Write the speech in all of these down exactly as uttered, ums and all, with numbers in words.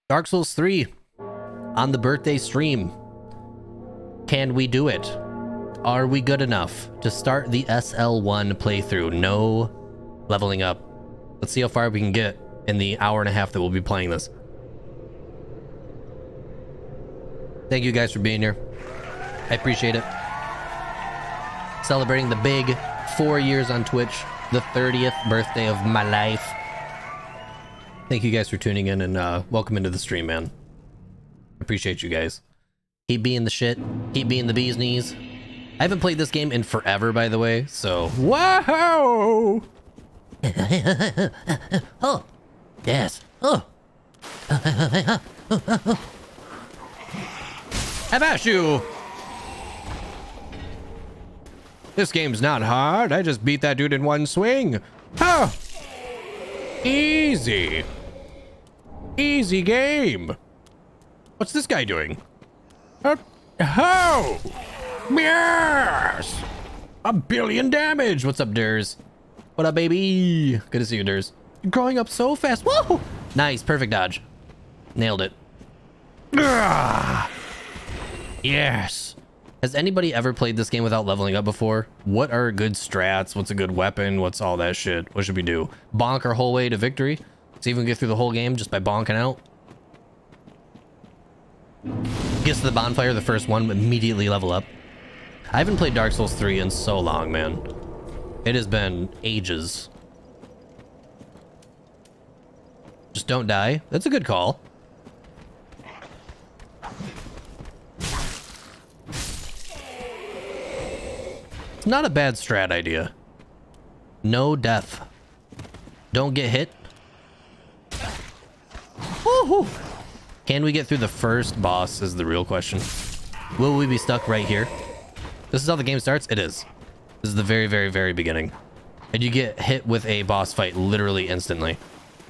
Dark Souls three on the birthday stream. Can we do it? Are we good enough to start the S L one playthrough? No leveling up. Let's see how far we can get in the hour and a half that we'll be playing this. Thank you guys for being here. I appreciate it. Celebrating the big four years on Twitch, the thirtieth birthday of my life. Thank you guys for tuning in and uh, welcome into the stream, man. Appreciate you guys. Keep being the shit. Keep being the bee's knees. I haven't played this game in forever, by the way, so... Wow! Oh! Yes. Oh! How about you? This game's not hard. I just beat that dude in one swing. Huh. Easy. Easy game. What's this guy doing? Uh, oh! Yes! A billion damage. What's up, Durs? What up, baby? Good to see you, Durs. You're growing up so fast. Whoa! Nice. Perfect dodge. Nailed it. Ah! Yes. Has anybody ever played this game without leveling up before? What are good strats? What's a good weapon? What's all that shit? What should we do? Bonk our whole way to victory? See if we can get through the whole game just by bonking out. Gets to the bonfire, the first one, immediately level up. I haven't played Dark Souls three in so long, man. It has been ages. Just don't die. That's a good call. It's not a bad strat idea. No death. Don't get hit. Woohoo! Can we get through the first boss is the real question. Will we be stuck right here? This is how the game starts? It is. This is the very, very, very beginning. And you get hit with a boss fight literally instantly.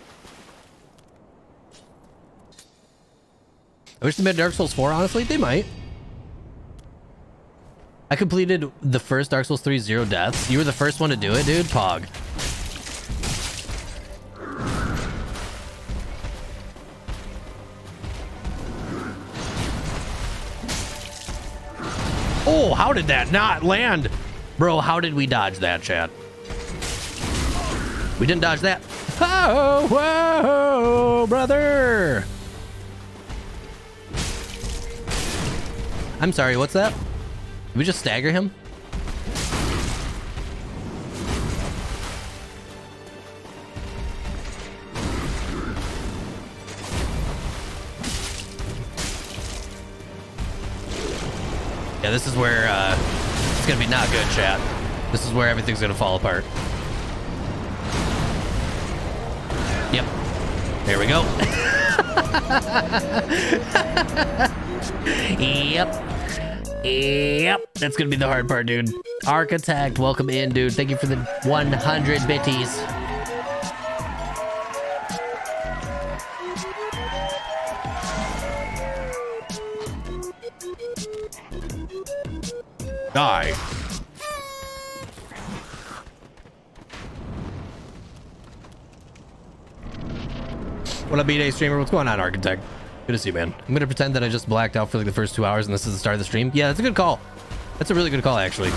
I wish they made Dark Souls four, honestly. They might. I completed the first Dark Souls three zero deaths. You were the first one to do it, dude. Pog. Oh, how did that not land? Bro, how did we dodge that, chat? We didn't dodge that. Oh, whoa, brother. I'm sorry, what's that? Did we just stagger him? Yeah, this is where uh, it's gonna be not good, chat. This is where everything's gonna fall apart. Yep. There we go. Yep. Yep. That's gonna be the hard part, dude. Architect, welcome in, dude. Thank you for the one hundred bitties. Die. What up, B-Day streamer? What's going on, Architect? Good to see you, man. I'm gonna pretend that I just blacked out for like the first two hours and this is the start of the stream. Yeah, that's a good call. That's a really good call, actually.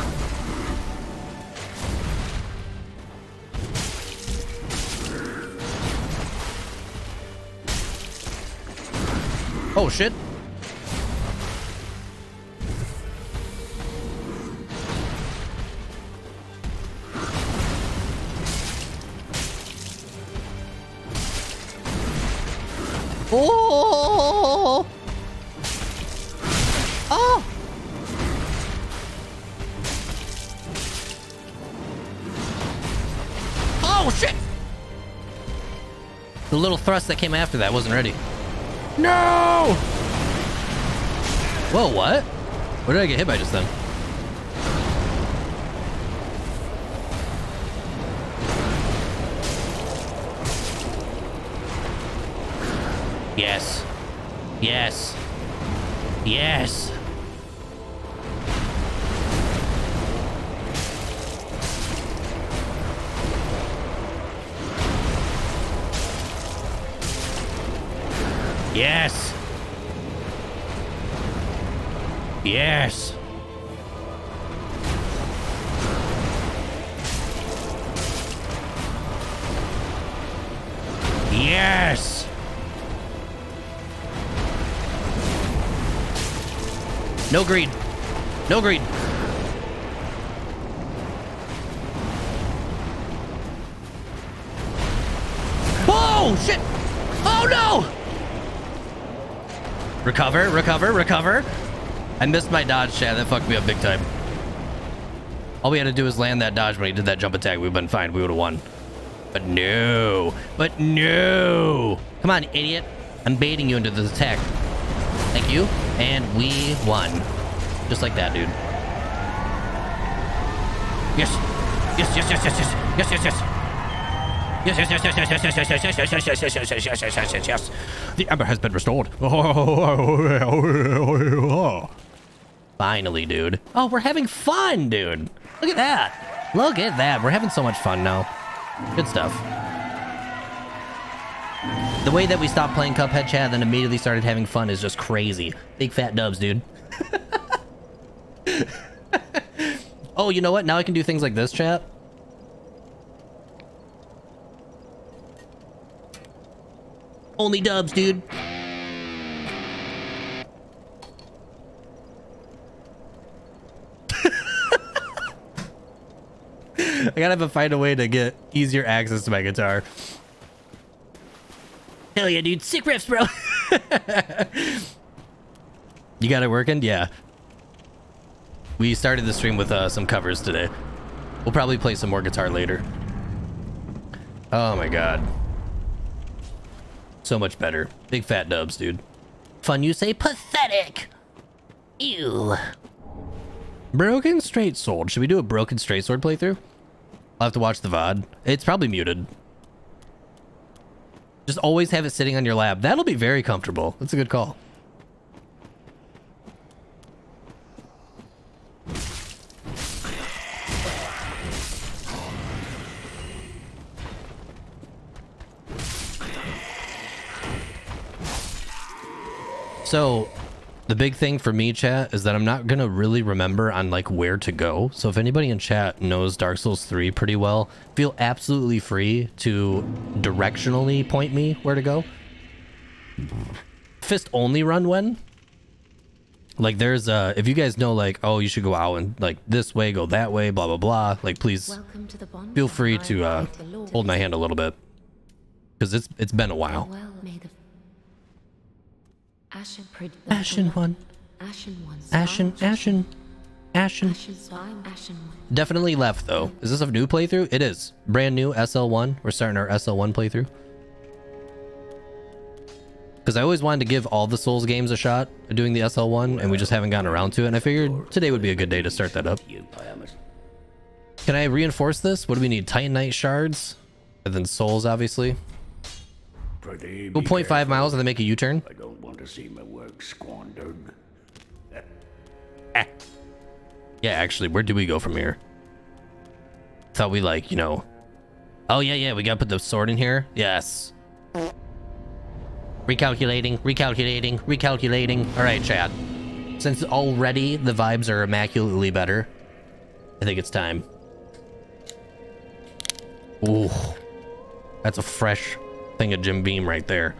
Oh, shit. Oh! Oh! Oh, shit! The little thrust that came after that wasn't ready. No! Whoa, what? What did I get hit by just then? Yes. Yes. Yes. Yes. Yes. Yes. No greed. No greed. Oh, shit. Oh, no. Recover, recover, recover. I missed my dodge, chat. That fucked me up big time. All we had to do was land that dodge when he did that jump attack. We've been fine. We would have won. But no. But no. Come on, idiot. I'm baiting you into this attack. Thank you. And we won. Just like that, dude. Yes. Yes, yes, yes, yes, yes. Yes, yes, yes. Yes, yes, yes, yes, yes, yes, yes, yes, yes, yes, yes, yes, yes, yes, yes, yes, yes, yes, yes, yes. The ember has been restored. Finally, dude. Oh, we're having fun, dude. Look at that. Look at that. We're having so much fun now. Good stuff. The way that we stopped playing Cuphead, chat, then immediately started having fun is just crazy. Big fat dubs, dude. Oh, you know what? Now I can do things like this, chat. Only dubs, dude. I gotta have to find a way to get easier access to my guitar. Hell yeah, dude. Sick riffs, bro. You got it working? Yeah. We started the stream with uh, some covers today. We'll probably play some more guitar later. Oh my god. So much better. Big fat dubs, dude. Fun, you say? Pathetic. Ew. Broken Straight Sword. Should we do a Broken Straight Sword playthrough? I'll have to watch the V O D. It's probably muted. Just always have it sitting on your lap. That'll be very comfortable. That's a good call. So the big thing for me, chat, is that I'm not gonna really remember on like where to go. So if anybody in chat knows Dark Souls three pretty well, feel absolutely free to directionally point me where to go. Fist only run when? Like there's uh if you guys know like, oh, you should go out and like this way, go that way, blah blah blah, like please feel free to uh hold my hand a little bit. Because it's it's been a while. Ashen, Ashen one. Ashen one. Ashen, Ashen, Ashen. Definitely left though. Is this a new playthrough? It is. Brand new S L one. We're starting our S L one playthrough. Because I always wanted to give all the Souls games a shot at doing the S L one, and we just haven't gotten around to it. And I figured today would be a good day to start that up. Can I reinforce this? What do we need? Titanite shards? And then souls, obviously. Go zero point five miles and then make a U-turn. I don't want to see my work squandered. Yeah, actually, where do we go from here? Thought we like, you know. Oh yeah, yeah, we gotta put the sword in here. Yes. Recalculating, recalculating, recalculating. All right, chat. Since already the vibes are immaculately better, I think it's time. Ooh, that's a fresh thing of Jim Beam right there.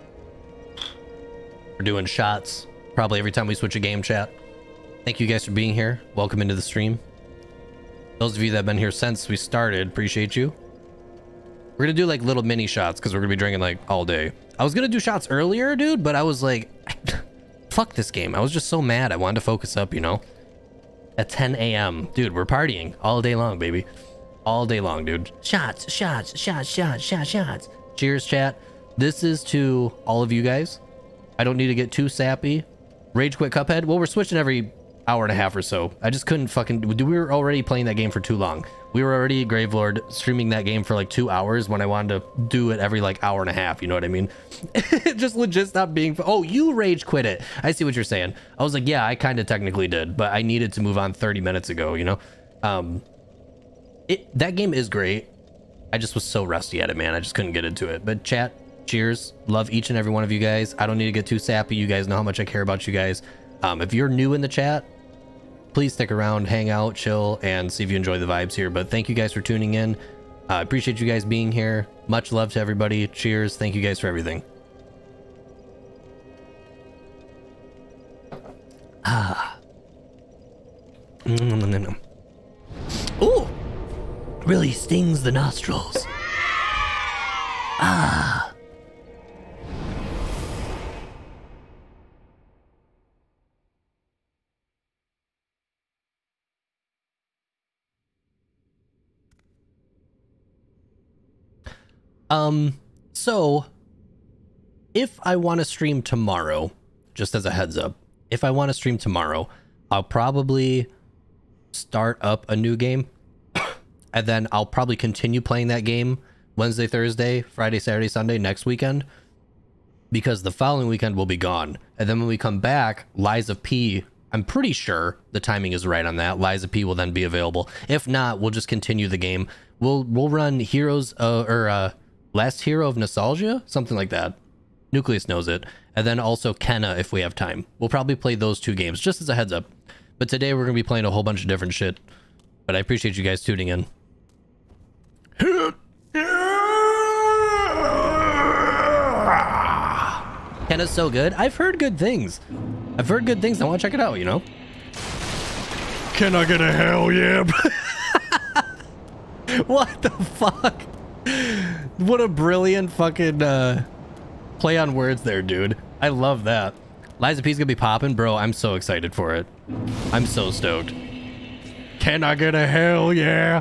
We're doing shots probably every time we switch a game, chat. Thank you guys for being here. Welcome into the stream. Those of you that have been here since we started, appreciate you. We're gonna do like little mini shots because we're gonna be drinking like all day. I was gonna do shots earlier, dude, but I was like, fuck this game. I was just so mad. I wanted to focus up, you know. At ten A M Dude, we're partying all day long, baby. All day long, dude. Shots, shots, shots, shots, shots, shots. Cheers, chat. This is to all of you guys. I don't need to get too sappy. Rage quit Cuphead. Well, we're switching every hour and a half or so. I just couldn't fucking... We were already playing that game for too long. We were already Gravelord streaming that game for like two hours when I wanted to do it every like hour and a half. You know what I mean? It just legit stopped being... Oh, you rage quit it. I see what you're saying. I was like, yeah, I kind of technically did, but I needed to move on thirty minutes ago, you know? Um, it That game is great. I just was so rusty at it, man. I just couldn't get into it. But chat, cheers. Love each and every one of you guys. I don't need to get too sappy. You guys know how much I care about you guys. Um, if you're new in the chat, please stick around, hang out, chill, and see if you enjoy the vibes here. But thank you guys for tuning in. I uh, appreciate you guys being here. Much love to everybody. Cheers. Thank you guys for everything. Ah. Ooh. Really stings the nostrils. Ah. Um, so if I want to stream tomorrow, just as a heads up, if I want to stream tomorrow, I'll probably start up a new game and then I'll probably continue playing that game Wednesday, Thursday, Friday, Saturday, Sunday, next weekend, because the following weekend will be gone. And then when we come back, Lies of P, I'm pretty sure the timing is right on that. Lies of P will then be available. If not, we'll just continue the game. We'll, we'll run Heroes, uh, or, uh, Last Hero of Nostalgia, something like that. Nucleus knows it. And then also Kenna if we have time. We'll probably play those two games, just as a heads up. But today we're going to be playing a whole bunch of different shit. But I appreciate you guys tuning in. Kenna's so good. I've heard good things. I've heard good things. I want to check it out, you know? Can I get a hell yeah? What the fuck? What a brilliant fucking uh, play on words there, dude. I love that. Lies of P's gonna be popping, bro. I'm so excited for it. I'm so stoked. Can I get a hell yeah?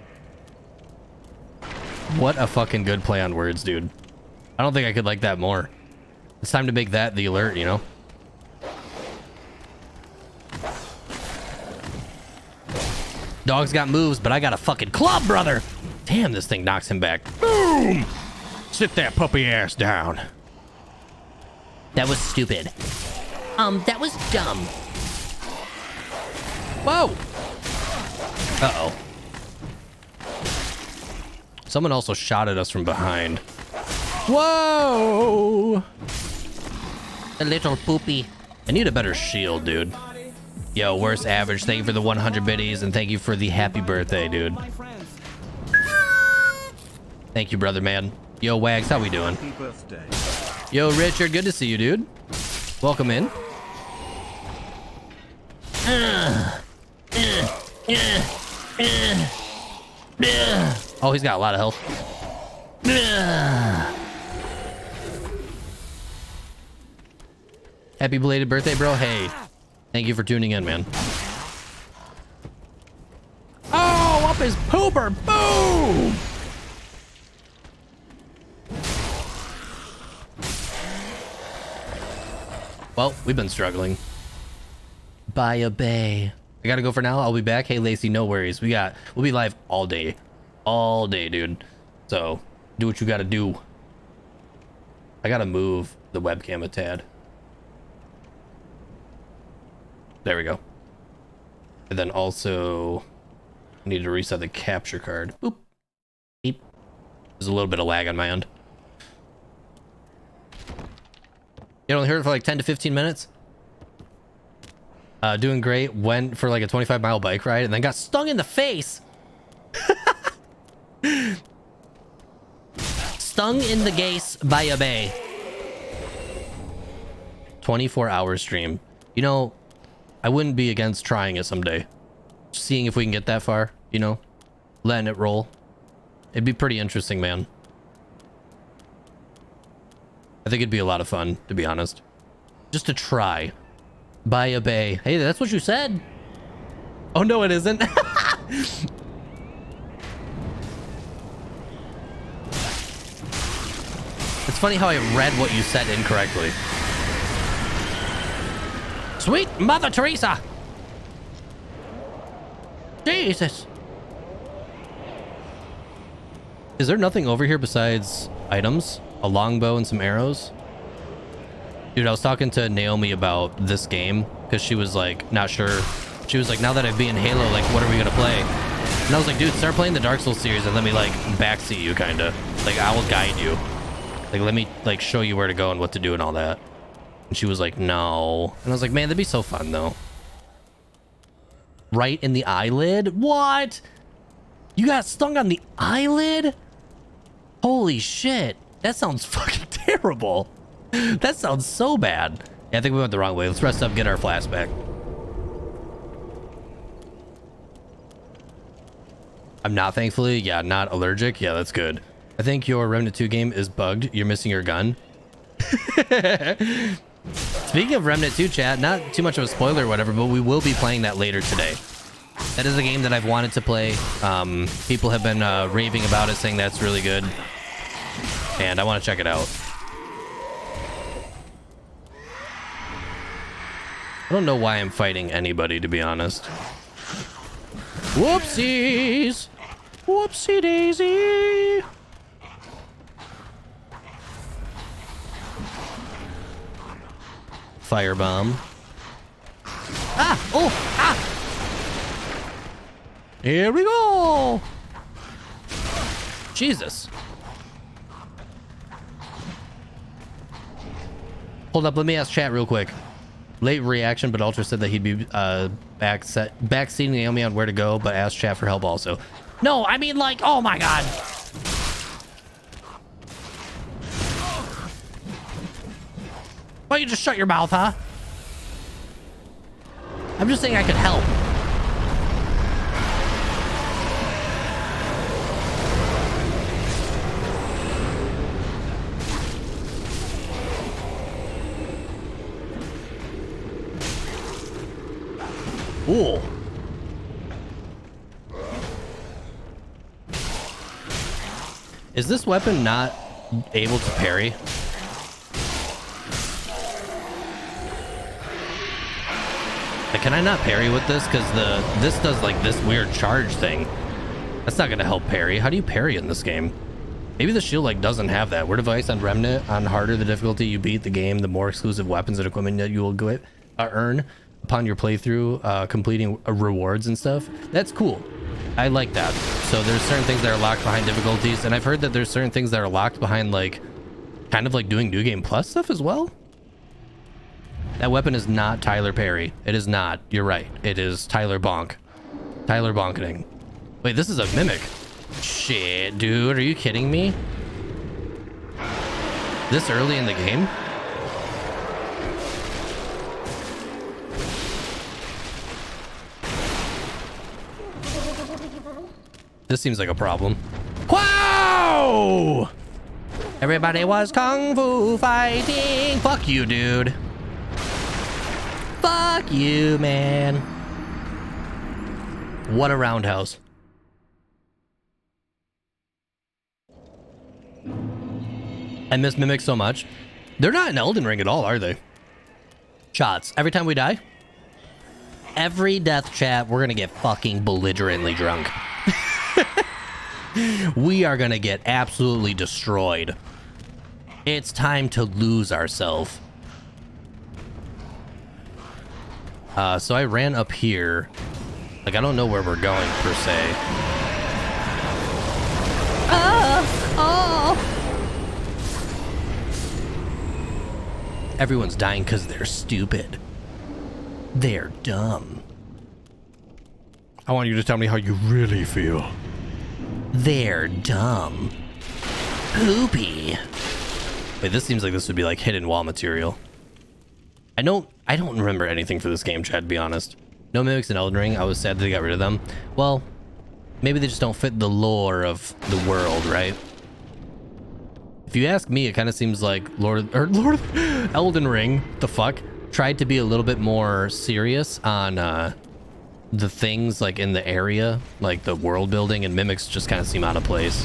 What a fucking good play on words, dude. I don't think I could like that more. It's time to make that the alert, you know? Dog's got moves, but I got a fucking club, brother. Damn, this thing knocks him back. Boom! Sit that puppy ass down. That was stupid. Um, that was dumb. Whoa! Uh-oh. Someone also shot at us from behind. Whoa! A little poopy. I need a better shield, dude. Yo, worst average. Thank you for the one hundred biddies, and thank you for the happy birthday, dude. Thank you, brother, man. Yo, Wags, how we doing? Yo, Richard, good to see you, dude. Welcome in. Uh, uh, uh, uh, uh. Oh, he's got a lot of health. Uh. Happy belated birthday, bro. Hey, thank you for tuning in, man. Oh, up his pooper. Boom! Well, we've been struggling. By a bay. I gotta go for now. I'll be back. Hey, Lacey, no worries. We got, we'll be live all day. All day, dude. So, do what you gotta do. I gotta move the webcam a tad. There we go. And then also, I need to reset the capture card. Boop. Beep. There's a little bit of lag on my end. You only heard it for like ten to fifteen minutes. Uh, doing great. Went for like a twenty-five mile bike ride and then got stung in the face. Stung in the gaze by a bay. twenty-four hour stream. You know, I wouldn't be against trying it someday. Seeing if we can get that far, you know, letting it roll. It'd be pretty interesting, man. I think it'd be a lot of fun, to be honest. Just to try. By a bay. Hey, that's what you said. Oh, no, it isn't. It's funny how I read what you said incorrectly. Sweet Mother Teresa. Jesus. Is there nothing over here besides items? A longbow and some arrows? Dude, I was talking to Naomi about this game because she was like, not sure. She was like, now that I've been in Halo, like, what are we gonna play? And I was like, dude, start playing the Dark Souls series and let me like backseat you, kind of. Like, I will guide you. Like, let me like show you where to go and what to do and all that. And she was like, no. And I was like, man, that'd be so fun though. Right in the eyelid? What? You got stung on the eyelid? Holy shit. That sounds fucking terrible. That sounds so bad. Yeah, I think we went the wrong way. Let's rest up, get our flask back. I'm not, thankfully. Yeah, not allergic. Yeah, that's good. I think your Remnant two game is bugged. You're missing your gun. Speaking of Remnant two, chat, not too much of a spoiler or whatever, but we will be playing that later today. That is a game that I've wanted to play. Um, people have been uh, raving about it, saying that's really good. And I want to check it out. I don't know why I'm fighting anybody, to be honest. Whoopsies! Whoopsie daisy! Firebomb. Ah! Oh! Ah! Here we go! Jesus. Hold up, let me ask chat real quick. Late reaction, but Ultra said that he'd be uh, back set, backseating Naomi on where to go, but asked chat for help also. No, I mean like, oh my god. Why don't you just shut your mouth, huh? I'm just saying I could help. Ooh. Is this weapon not able to parry? Like, can I not parry with this? Because the this does like this weird charge thing. That's not gonna help parry. How do you parry in this game? Maybe the shield like doesn't have that. Word advice on Remnant: on harder the difficulty you beat the game, the more exclusive weapons and equipment that you will get, uh, earn upon your playthrough, uh, completing uh, rewards and stuff. That's cool. I like that. So there's certain things that are locked behind difficulties, and I've heard that there's certain things that are locked behind like kind of like doing New Game Plus stuff as well. That weapon is not Tyler Perry. It is not. You're right. It is Tyler Bonk. Tyler Bonkening. Wait, this is a mimic. Shit, dude. Are you kidding me? This early in the game? This seems like a problem. Wow! Everybody was kung fu fighting. Fuck you, dude. Fuck you, man. What a roundhouse. I miss Mimic so much. They're not in Elden Ring at all, are they? Shots. Every time we die? Every death chat, we're gonna get fucking belligerently drunk. We are gonna get absolutely destroyed. It's time to lose ourselves. Uh, so I ran up here. Like, I don't know where we're going, per se. Ah! Oh! Everyone's dying because they're stupid. They're dumb. I want you to tell me how you really feel. They're dumb. Poopy. Wait, this seems like this would be like hidden wall material. I don't I don't remember anything for this game, Chad, to be honest. No mimics in Elden Ring. I was sad that they got rid of them. Well, maybe they just don't fit the lore of the world, right? If you ask me, it kind of seems like Lord or Lord Elden Ring, the fuck, tried to be a little bit more serious on uh the things like in the area, like the world building, and mimics just kind of seem out of place.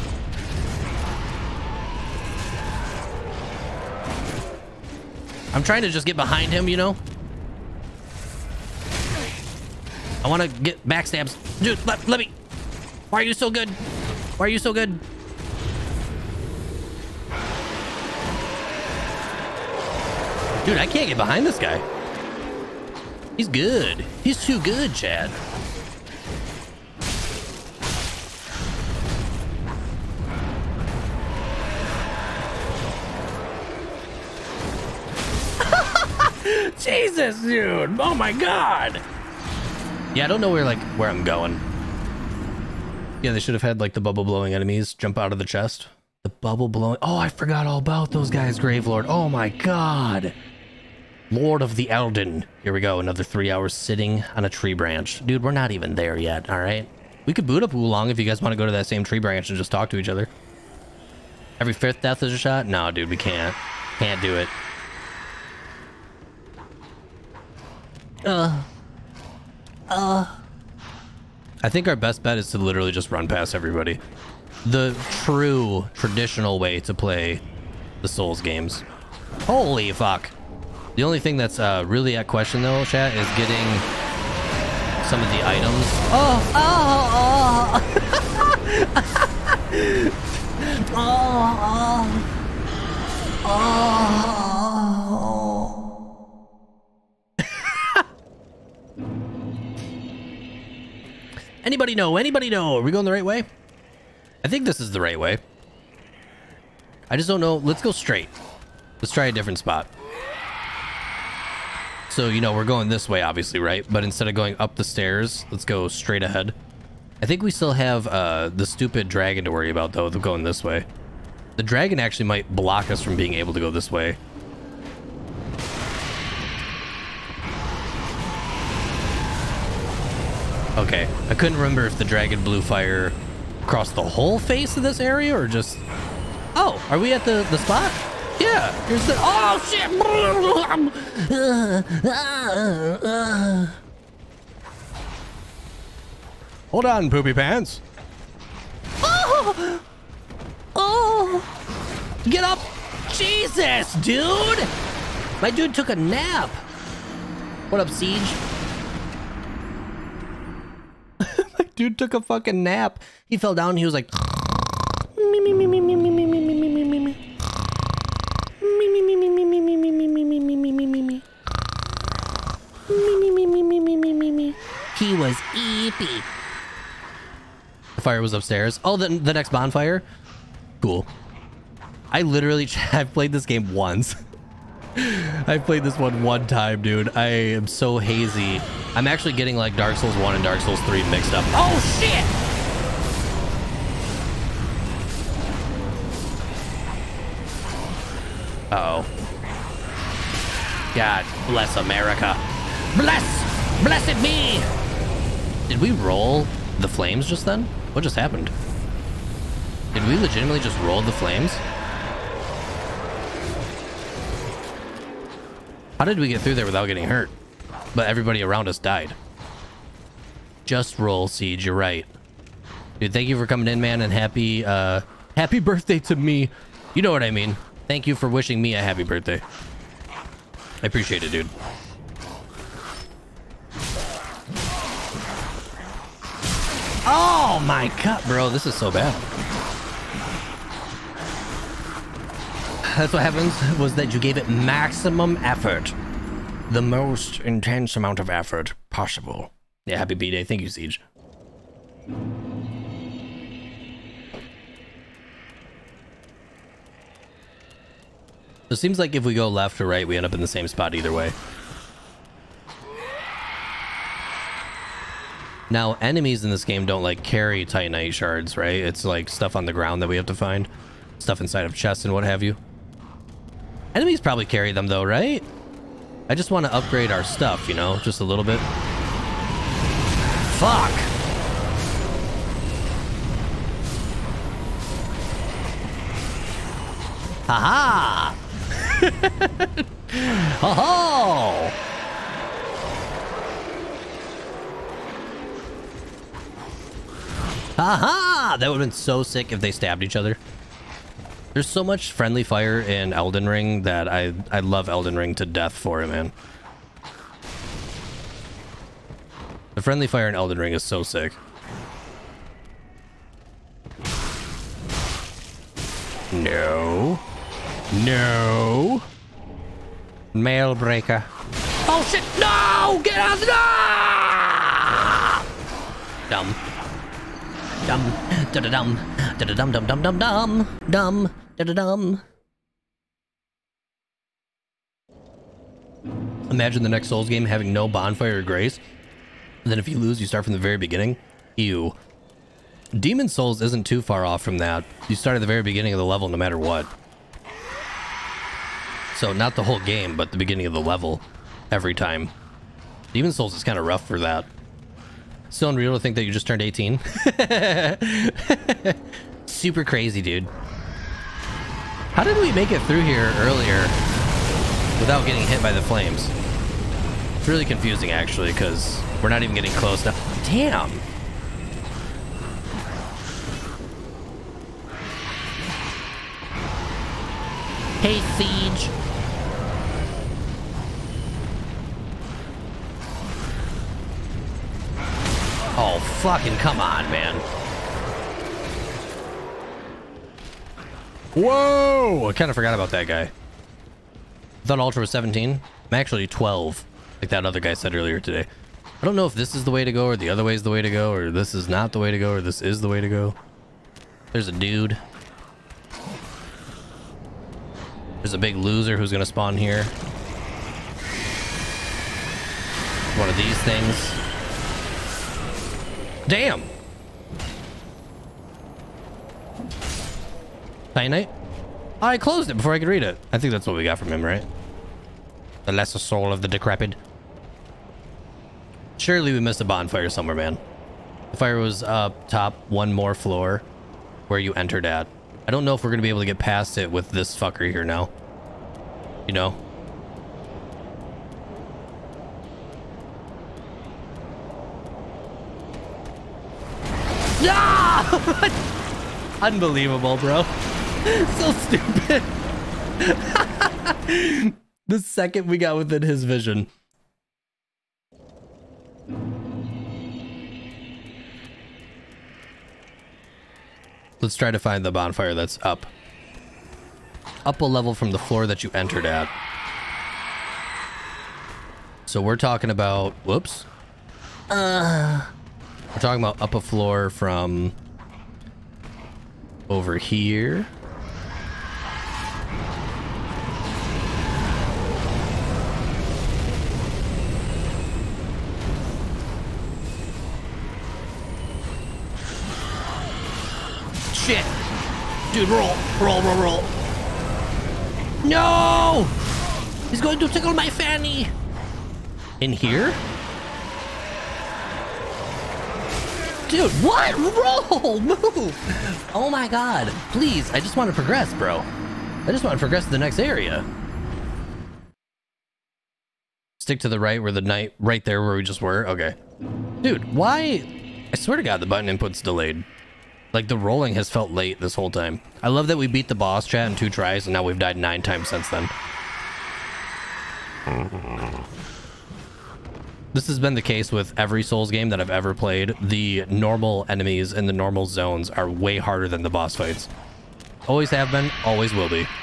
I'm trying to just get behind him, you know? I want to get backstabs. Dude, let, let me. Why are you so good? Why are you so good? Dude, I can't get behind this guy. He's good. He's too good, Chad. Jesus, dude. Oh my god. Yeah, I don't know where like where I'm going. Yeah, they should have had like the bubble blowing enemies jump out of the chest. The bubble blowing. Oh, I forgot all about those guys, Gravelord. Oh my god. Lord of the Elden. Here we go. Another three hours sitting on a tree branch. Dude, we're not even there yet. All right. We could boot up Oolong if you guys want to go to that same tree branch and just talk to each other. Every fifth death is a shot? No, dude, we can't. Can't do it. Uh. Uh. I think our best bet is to literally just run past everybody. The true traditional way to play the Souls games. Holy fuck. The only thing that's uh, really at question though, chat, is getting some of the items. Oh, oh, oh. Oh, oh. Anybody know? Anybody know? Are we going the right way? I think this is the right way. I just don't know. Let's go straight. Let's try a different spot. So, you know, we're going this way, obviously, right? But instead of going up the stairs, let's go straight ahead. I think we still have uh, the stupid dragon to worry about, though, of going this way. The dragon actually might block us from being able to go this way. Okay, I couldn't remember if the dragon blew fire across the whole face of this area or just... Oh, are we at the, the spot? Yeah, here's the... Oh, shit! Hold on, poopy pants. Oh! Oh! Get up! Jesus, dude! My dude took a nap. What up, Siege? My dude took a fucking nap. He fell down and he was like... Me, me, me, me, me, me, me, me, me, me, me, me, me. Me, me, me, me, me, me, me, me, me, me, me, me, me, me, me, me. Me, me, me, me, me, me, me, me, me. He was eepy. The fire was upstairs. Oh, the, the next bonfire? Cool. I literally... I've played this game once. I've played this one one time, dude. I am so hazy. I'm actually getting like Dark Souls one and Dark Souls three mixed up. Oh, shit! Uh-oh. God bless America. Bless! Blessed be! Did we roll the flames just then? What just happened? Did we legitimately just roll the flames? How did we get through there without getting hurt? But everybody around us died. Just roll, Siege, you're right. Dude, thank you for coming in, man, and happy, uh, happy birthday to me. You know what I mean. Thank you for wishing me a happy birthday. I appreciate it, dude. Oh my god, bro, this is so bad. That's what happens, was that you gave it maximum effort. The most intense amount of effort possible. Yeah, happy B-Day. Thank you, Siege. It seems like if we go left or right, we end up in the same spot either way. Now, enemies in this game don't like carry Titanite shards, right? It's like stuff on the ground that we have to find. Stuff inside of chests and what have you. Enemies probably carry them though, right? I just want to upgrade our stuff, you know, just a little bit. Fuck! Haha! Ho-ho! Haha! That would have been so sick if they stabbed each other. There's so much friendly fire in Elden Ring that I, I love Elden Ring to death for it, man. The friendly fire in Elden Ring is so sick. No. No. Mail breaker. Oh shit! No! Get out! No! Dumb. Dumb. Da-da-dum. Da-da-dum dum dum dum dum. Dumb. Da-da-dum. Imagine the next Souls game having no bonfire or grace. And then if you lose, you start from the very beginning. Ew. Demon Souls isn't too far off from that. You start at the very beginning of the level no matter what. So not the whole game, but the beginning of the level every time. Demon Souls is kind of rough for that. Still unreal to think that you just turned eighteen. Super crazy, dude. How did we make it through here earlier without getting hit by the flames? It's really confusing, actually, because we're not even getting close now. Damn. Hey, Siege. Oh, fucking come on, man. Whoa! I kind of forgot about that guy. I thought Ultra was seventeen. I'm actually twelve, like that other guy said earlier today. I don't know if this is the way to go, or the other way is the way to go, or this is not the way to go, or this is the way to go. There's a dude. There's a big loser who's gonna spawn here. One of these things. Damn! Cyanite? Oh, I closed it before I could read it. I think that's what we got from him, right? The lesser soul of the decrepit. Surely we missed a bonfire somewhere, man. The fire was up top one more floor where you entered at. I don't know if we're going to be able to get past it with this fucker here now. You know? Ah! Unbelievable, bro. So stupid. The second we got within his vision. Let's try to find the bonfire that's up. Up a level from the floor that you entered at. So we're talking about... Whoops. Uh, we're talking about up a floor from... over here. Shit. Dude, roll. Roll, roll, roll. No! He's going to tickle my fanny. In here? Dude, what? Roll! Move! Oh my god. Please, I just want to progress, bro. I just want to progress to the next area. Stick to the right where the knight... Right there where we just were? Okay. Dude, why... I swear to god the button input's delayed. Like, the rolling has felt late this whole time. I love that we beat the boss chat in two tries, and now we've died nine times since then. This has been the case with every Souls game that I've ever played. The normal enemies in the normal zones are way harder than the boss fights. Always have been, always will be.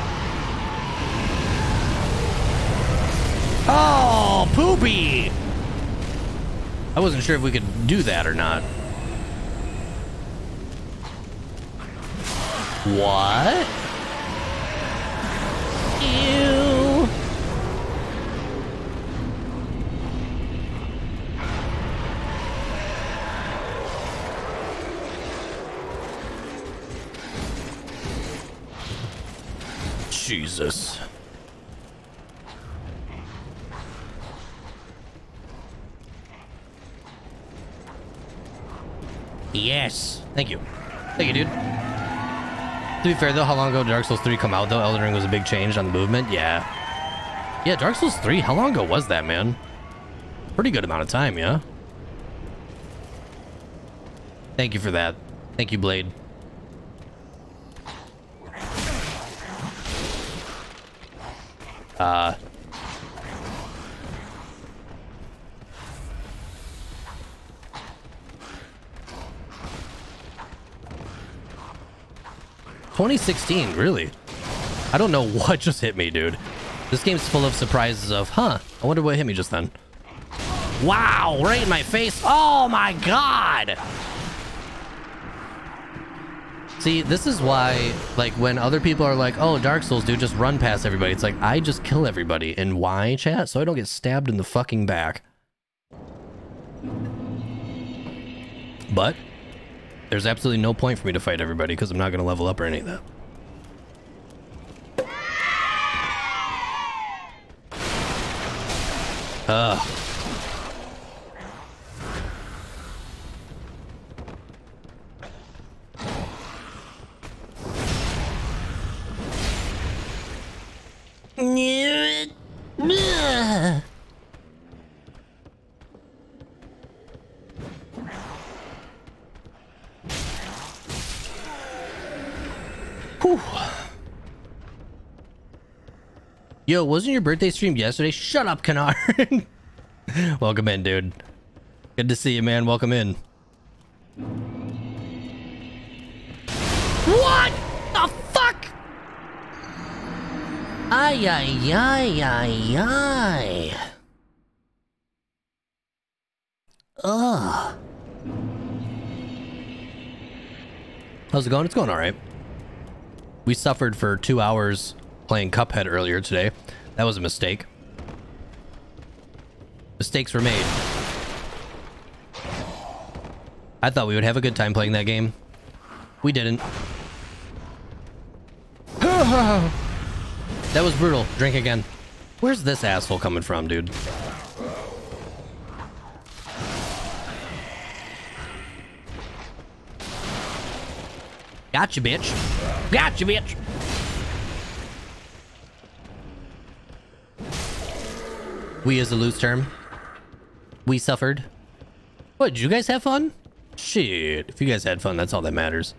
Oh, poopy! I wasn't sure if we could do that or not. What? Ew. Jesus. Yes. Thank you. Thank you, dude. To be fair though, how long ago did Dark Souls three come out though? Elden Ring was a big change on the movement. Yeah. Yeah, Dark Souls three, how long ago was that, man? Pretty good amount of time, yeah? Thank you for that. Thank you, Blade. Uh... twenty sixteen, really? I don't know what just hit me, dude. This game's full of surprises of, huh, I wonder what hit me just then. Wow, right in my face. Oh my god! See, this is why, like, when other people are like, oh, Dark Souls, dude, just run past everybody. It's like, I just kill everybody. And why, chat? So I don't get stabbed in the fucking back. But there's absolutely no point for me to fight everybody because I'm not going to level up or any of that. Ugh. Whew. Yo, wasn't your birthday stream yesterday? Shut up, Kennard. Welcome in, dude. Good to see you, man. Welcome in. What the fuck? Ay, ay, ay, ay, ay. Ugh. How's it going? It's going all right. We suffered for two hours playing Cuphead earlier today. That was a mistake. Mistakes were made. I thought we would have a good time playing that game. We didn't. That was brutal. Drink again. Where's this asshole coming from, dude? Gotcha, bitch. Gotcha, bitch. We is a loose term. We suffered. What, did you guys have fun? Shit. If you guys had fun, that's all that matters.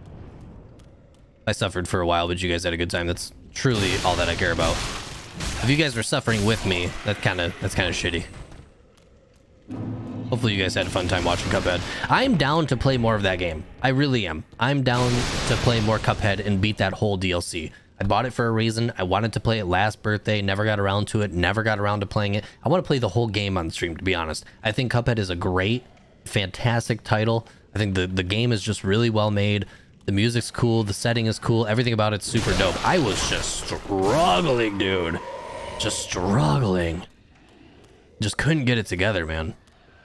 I suffered for a while, but you guys had a good time. That's truly all that I care about. If you guys were suffering with me, that kind of that's kind of shitty. Hopefully you guys had a fun time watching Cuphead. I'm down to play more of that game. I really am. I'm down to play more Cuphead and beat that whole D L C. I bought it for a reason. I wanted to play it last birthday, never got around to it, never got around to playing it. I want to play the whole game on stream, to be honest. I think Cuphead is a great, fantastic title. I think the, the game is just really well made. The music's cool, the setting is cool, everything about it's super dope. I was just struggling, dude. Just struggling. Just couldn't get it together, man.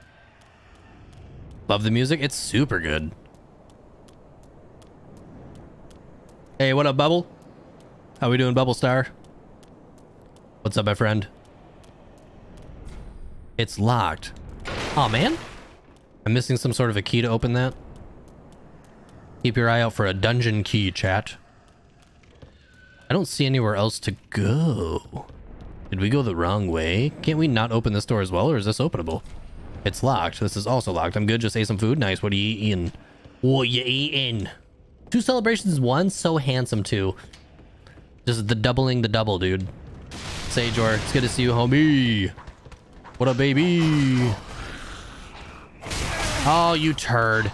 Love the music, it's super good. Hey, what up, Bubble? How we doing, Bubble Star? What's up, my friend? It's locked. Oh man, I'm missing some sort of a key to open that. Keep your eye out for a dungeon key, chat. I don't see anywhere else to go. Did we go the wrong way? Can't we not open this door as well, or is this openable? It's locked. This is also locked. I'm good. Just ate some food. Nice. What are you eating? What you eating? Two celebrations, one so handsome too. Just the doubling the double, dude. Sajor, it's good to see you, homie. What up, baby? Oh, you turd.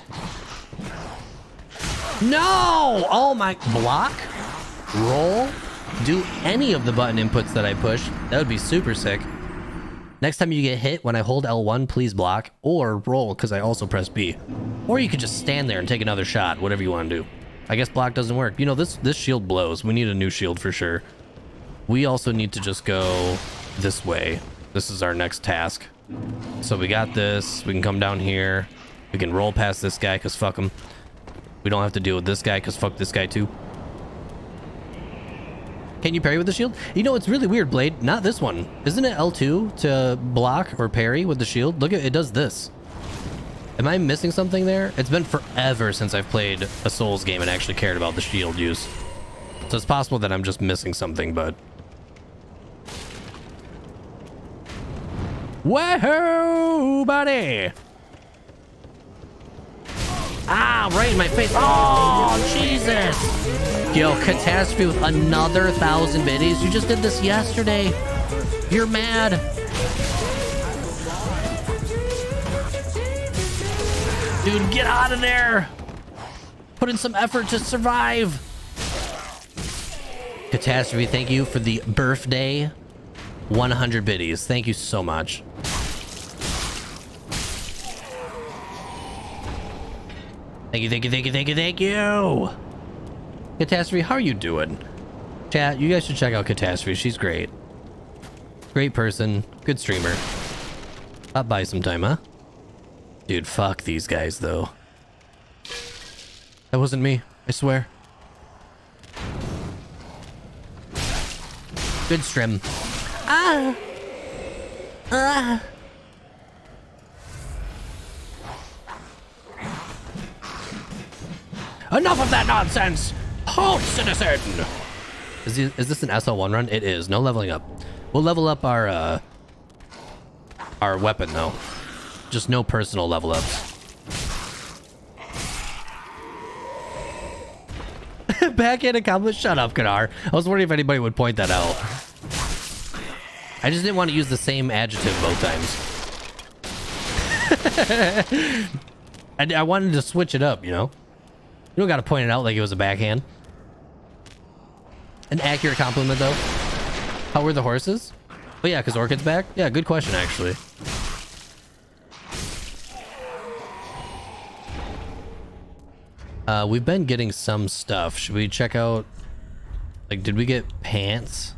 No! Oh my, block? Roll? Do any of the button inputs that I push. That would be super sick. Next time you get hit, when I hold L one, please block. Or roll, because I also press B. Or you could just stand there and take another shot, whatever you want to do. I guess block doesn't work. You know, this, this shield blows. We need a new shield for sure. We also need to just go this way. This is our next task. So we got this. We can come down here. We can roll past this guy, because fuck him. We don't have to deal with this guy, because fuck this guy too. Can you parry with the shield? You know, it's really weird, Blade. Not this one. Isn't it L two to block or parry with the shield? Look at it, does this. Am I missing something there? It's been forever since I've played a Souls game and actually cared about the shield use. So it's possible that I'm just missing something, but... Whoa, buddy! Ah, right in my face. Oh, Jesus! Yo, Catastrophe with another thousand biddies. You just did this yesterday. You're mad. Dude, get out of there. Put in some effort to survive. Catastrophe, thank you for the birthday. one hundred biddies. Thank you so much. Thank you, thank you, thank you, thank you, thank you. Catastrophe, how are you doing? Chat, you guys should check out Catastrophe. She's great. Great person. Good streamer. Stop by sometime, huh? Dude, fuck these guys, though. That wasn't me, I swear. Good strim. Ah! Ah! Enough of that nonsense! Halt, citizen! Is, he, is this an S L one run? It is. No leveling up. We'll level up our, uh... our weapon, though. Just no personal level ups. Backhand accomplice? Shut up, Kadar. I was wondering if anybody would point that out. I just didn't want to use the same adjective both times. I, I wanted to switch it up, you know? You don't got to point it out like it was a backhand. An accurate compliment, though. How were the horses? Oh, yeah, because Orchid's back? Yeah, good question, actually. Uh, we've been getting some stuff. Should we check out... Like, did we get pants?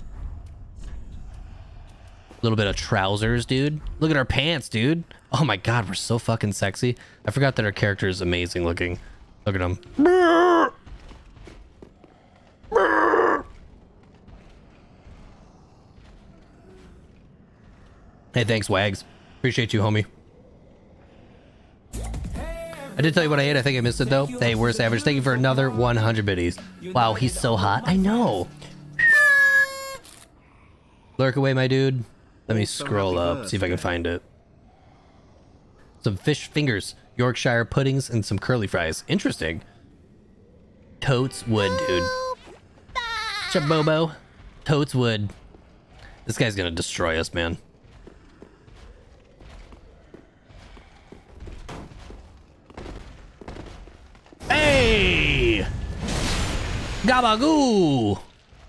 A little bit of trousers, dude. Look at our pants, dude. Oh my god, we're so fucking sexy. I forgot that our character is amazing looking. Look at him. Hey, thanks, Wags. Appreciate you, homie. I did tell you what I ate. I think I missed it, though. Hey, we're Savage. Thank you for another one hundred biddies. Wow, he's so hot. I know. Lurk away, my dude. Let me scroll up, see if I can find it. Some fish fingers, Yorkshire puddings, and some curly fries. Interesting. Totes wood, dude. Chabobo. Totes wood. This guy's gonna destroy us, man. Hey! Gabagoo!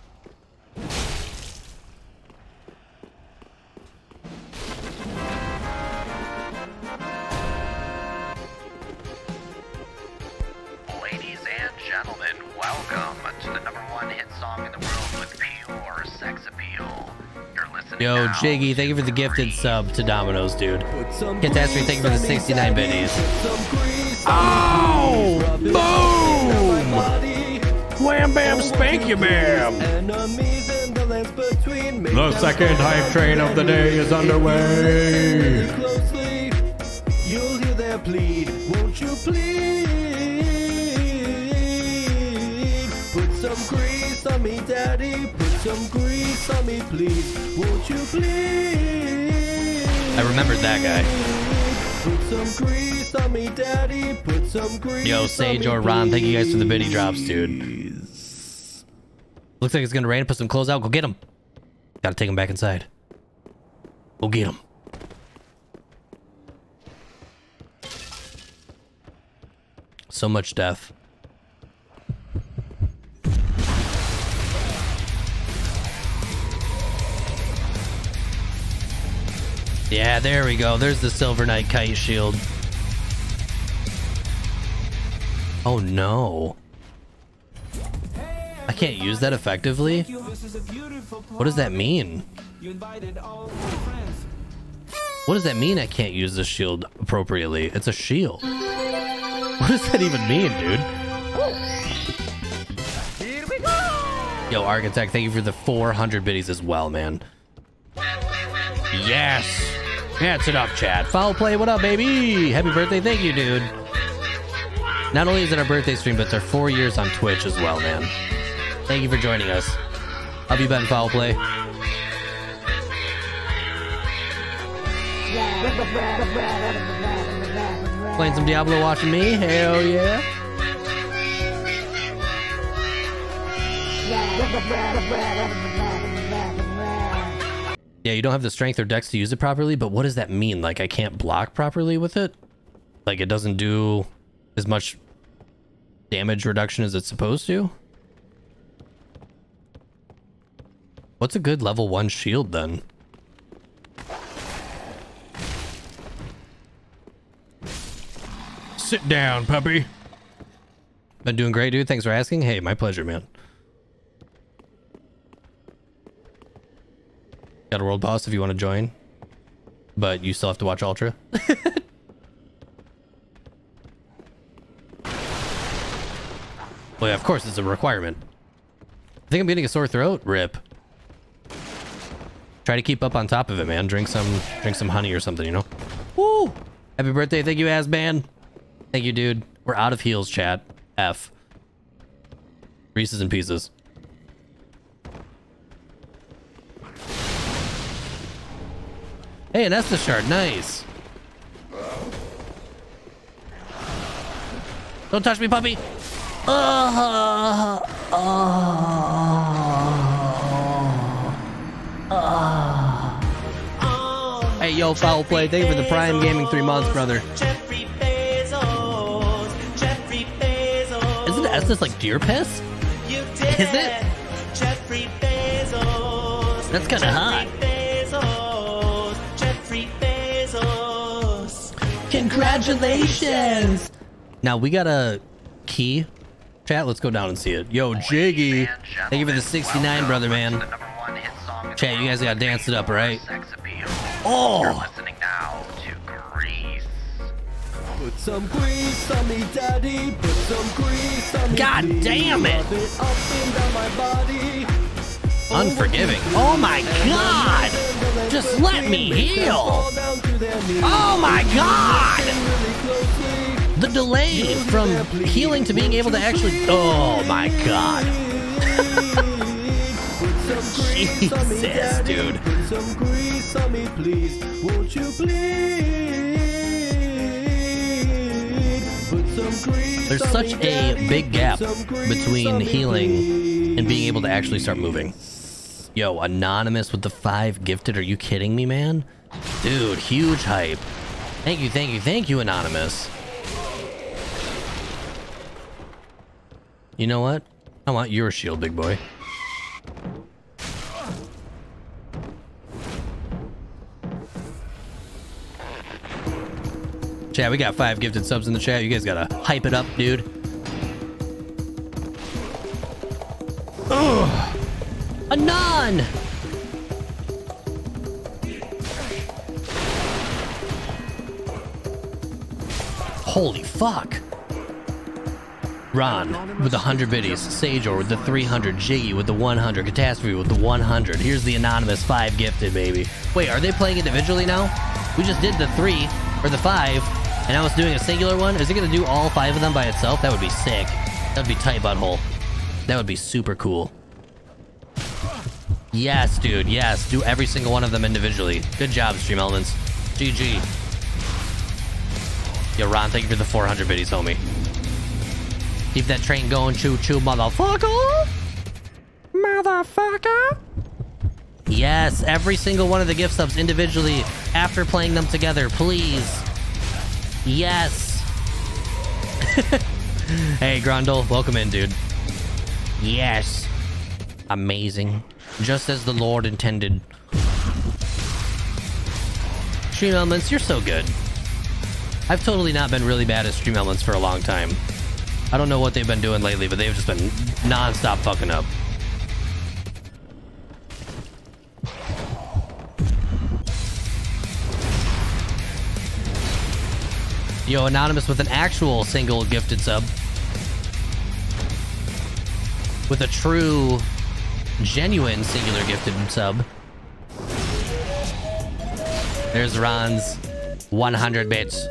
Ladies and gentlemen, welcome to the number one hit song in the world with pure sex appeal. You're listening Yo, now Jiggy, thank you for the gifted sub to Domino's, dude. Catastrophe, thank you for the sixty-nine biddies. Oh! Boom! Wham bam spank you bam! The second hype train of the day is underway. You'll hear their plead. Won't you please put some grease on me, daddy? Put some grease on me, please. Won't you please? I remembered that guy. Put some grease on me, daddy. Put some grease. Yo, Sage or Ron, thank you guys for the biddy drops, dude. Looks like it's gonna rain. Put some clothes out. Go get him. Gotta take him back inside. Go get him. So much death. Yeah, there we go. There's the Silver Knight kite shield. Oh no. I can't use that effectively? What does that mean? What does that mean I can't use the shield appropriately? It's a shield. What does that even mean, dude? Here we go. Yo, Architect, thank you for the four hundred biddies as well, man. Yes! That's it up, chat. Foul play, what up, baby? Happy birthday, thank you, dude. Not only is it our birthday stream, but it's our four years on Twitch as well, man. Thank you for joining us. How have you been, Foul Play? Playing some Diablo, watching me? Hell yeah. Yeah, you don't have the strength or dex to use it properly, but what does that mean? Like, I can't block properly with it? Like, it doesn't do as much damage reduction as it's supposed to? What's a good level one shield then? Sit down, puppy. Been doing great, dude. Thanks for asking. Hey, my pleasure, man. Got a world boss if you want to join, but you still have to watch Ultra. Well, yeah, of course, it's a requirement. I think I'm getting a sore throat. Rip. Try to keep up on top of it, man. Drink some, drink some honey or something, you know? Woo! Happy birthday. Thank you, Asban. Thank you, dude. We're out of heals, chat. F. Reese's and Pieces. Hey, an Estus shard. Nice. Don't touch me, puppy. Uh, uh, uh. Hey, yo, foul play. Thank you for the Prime Gaming three months, brother. Jeffrey Bezos, Jeffrey Bezos. Isn't Estus like deer piss? You did Is it? Jeffrey Bezos. That's kind of hot. Jeffrey Bezos. Congratulations. Now we got a key. Chat, let's go down and see it. Yo, Jiggy. Thank you for the sixty-nine, brother, man. Chat, you guys gotta dance it up, right? Oh! You're listening now to Grease. Put some grease on me, daddy. Put some grease on me. God please. damn it. Rub it up and down my body. Unforgiving. Oh my god! Just let me heal! Oh my god! The delay from healing to being able to actually... Oh my god. Jesus, dude. Put some grease on me, please. Won't you please? Put some grease There's on such me, a daddy. big gap Put some grease between on me, healing please. and being able to actually start moving. Yo, Anonymous with the five gifted. Are you kidding me, man? Dude, huge hype. Thank you, thank you, thank you, Anonymous. You know what? I want your shield, big boy. Chat, we got five gifted subs in the chat. You guys gotta hype it up, dude. Ugh. Anon! Holy fuck. Ron with the one hundred biddies, Sajor with the three hundred, Jiggy with the one hundred, Catastrophe with the one hundred. Here's the Anonymous five gifted, baby. Wait, are they playing individually now? We just did the three, or the five, and now it's doing a singular one? Is it gonna do all five of them by itself? That would be sick. That would be tight, butthole. That would be super cool. Yes, dude, yes. Do every single one of them individually. Good job, Stream Elements. G G. Yo, Ron, thank you for the four hundred biddies, homie. Keep that train going, choo-choo, motherfucker! Motherfucker! Yes, every single one of the gift subs individually after playing them together, please. Yes. Hey, Grundle, welcome in, dude. Yes. Amazing. Just as the Lord intended. Stream Elements, you're so good. I've totally not been really bad at Stream Elements for a long time. I don't know what they've been doing lately, but they've just been non-stop fucking up. Yo, Anonymous with an actual single gifted sub. With a true, genuine singular gifted sub. There's Ron's one hundred bits.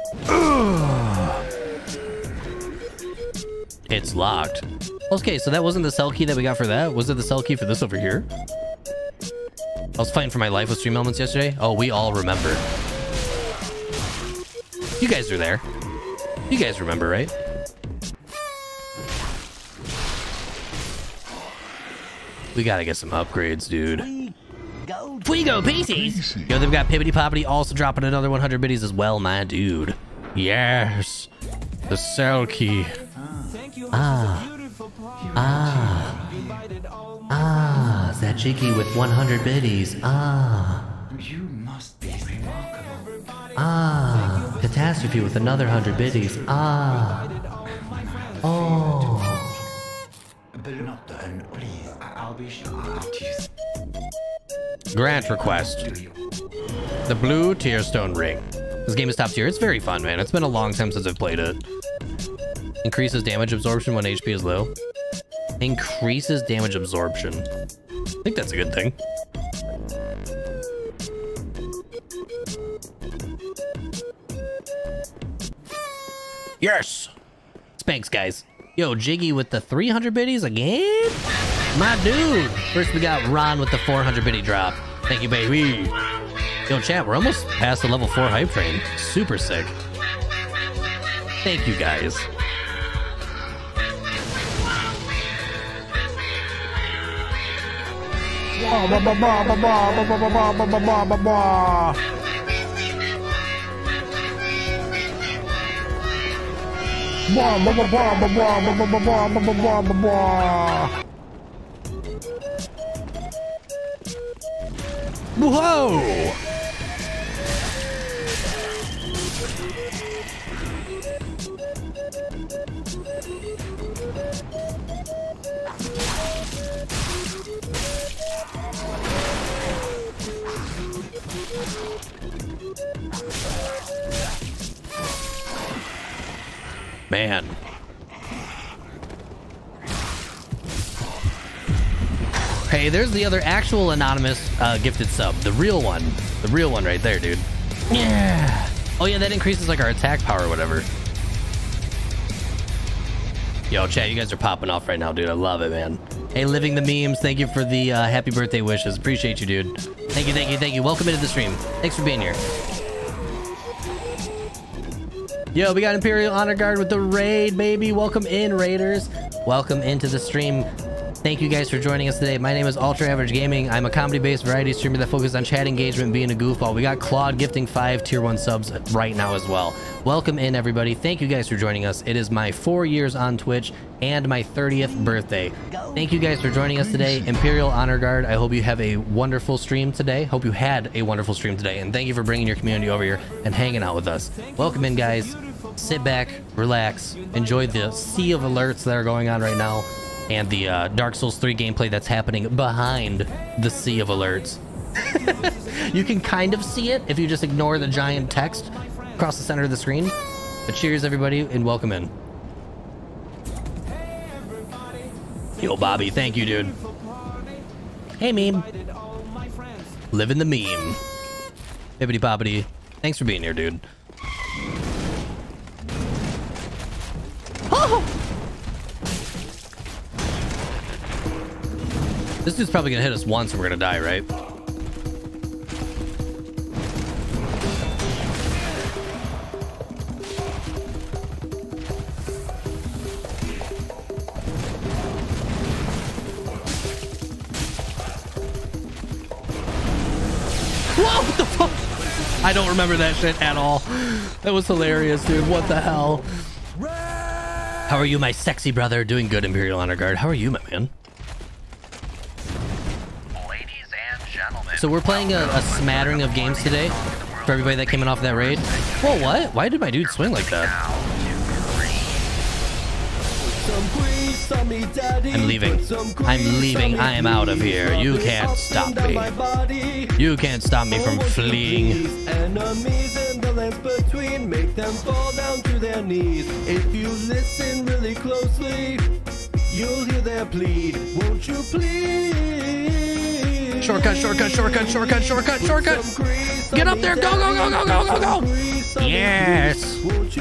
It's locked. Okay, so that wasn't the cell key that we got for that. Was it the cell key for this over here? I was fighting for my life with Stream Elements yesterday. Oh, we all remember. You guys are there. You guys remember, right? We gotta get some upgrades, dude. Fuego P Cs! Yo, they've got Pippity Poppity also dropping another one hundred biddies as well, my dude. Yes. The cell key. Ah. Ah. Ah. That Jiggy with one hundred biddies. Ah. You must be remarkable. Ah. Catastrophe with another one hundred biddies. Ah. Oh. Not done, please. I- I'll be sure. I'll tease. Grant request. The blue Tearstone ring. This game is top tier. It's very fun, man. It's been a long time since I've played it. Increases damage absorption when H P is low. Increases damage absorption. I think that's a good thing. Yes! Spanks, guys. Yo, Jiggy with the three hundred biddies again? My dude! First we got Ron with the four hundred biddy drop. Thank you, baby. Yo, chat, we're almost past the level four hype train. Super sick. Thank you, guys. Whoa! Man. Hey, there's the other actual anonymous uh, gifted sub. The real one. The real one right there, dude. Yeah. Oh, yeah, that increases like our attack power or whatever. Yo, chat, you guys are popping off right now, dude. I love it, man. Hey, Living the Memes, thank you for the uh, happy birthday wishes. Appreciate you, dude. Thank you, thank you, thank you. Welcome into the stream. Thanks for being here. Yo, we got Imperial Honor Guard with the raid, baby. Welcome in, Raiders. Welcome into the stream. Thank you guys for joining us today. My name is Ultra Average Gaming. I'm a comedy-based variety streamer that focuses on chat engagement and being a goofball. We got Claude gifting five tier one subs right now as well. Welcome in, everybody. Thank you guys for joining us. It is my four years on Twitch and my thirtieth birthday. Thank you guys for joining us today. Imperial Honor Guard, I hope you have a wonderful stream today. Hope you had a wonderful stream today. And thank you for bringing your community over here and hanging out with us. Welcome in, guys. Sit back, relax, enjoy the sea of alerts that are going on right now. And the uh, Dark Souls three gameplay that's happening behind the sea of alerts. You can kind of see it if you just ignore the giant text across the center of the screen. But cheers, everybody, and welcome in. Yo, Bobby, thank you, dude. Hey, meme. Living the meme. Bibbity bobbity. Thanks for being here, dude. Oh! This dude's probably gonna hit us once and we're gonna die, right? Whoa, what the fuck? I don't remember that shit at all. That was hilarious, dude. What the hell? How are you, my sexy brother? Doing good, Imperial Honor Guard. How are you, my man? So we're playing a, a smattering of games today for everybody that came in off that raid. Whoa, what? Why did my dude swing like that? I'm leaving. I'm leaving. I am out of here. You can't stop me. You can't stop me from fleeing. Enemies in the lands between, make them fall down to their knees. If you listen really closely, you'll hear their plead. Won't you please? Shortcut, shortcut, shortcut, shortcut, shortcut, shortcut. Get up there. Go, go, go, go, go, go, go. Yes.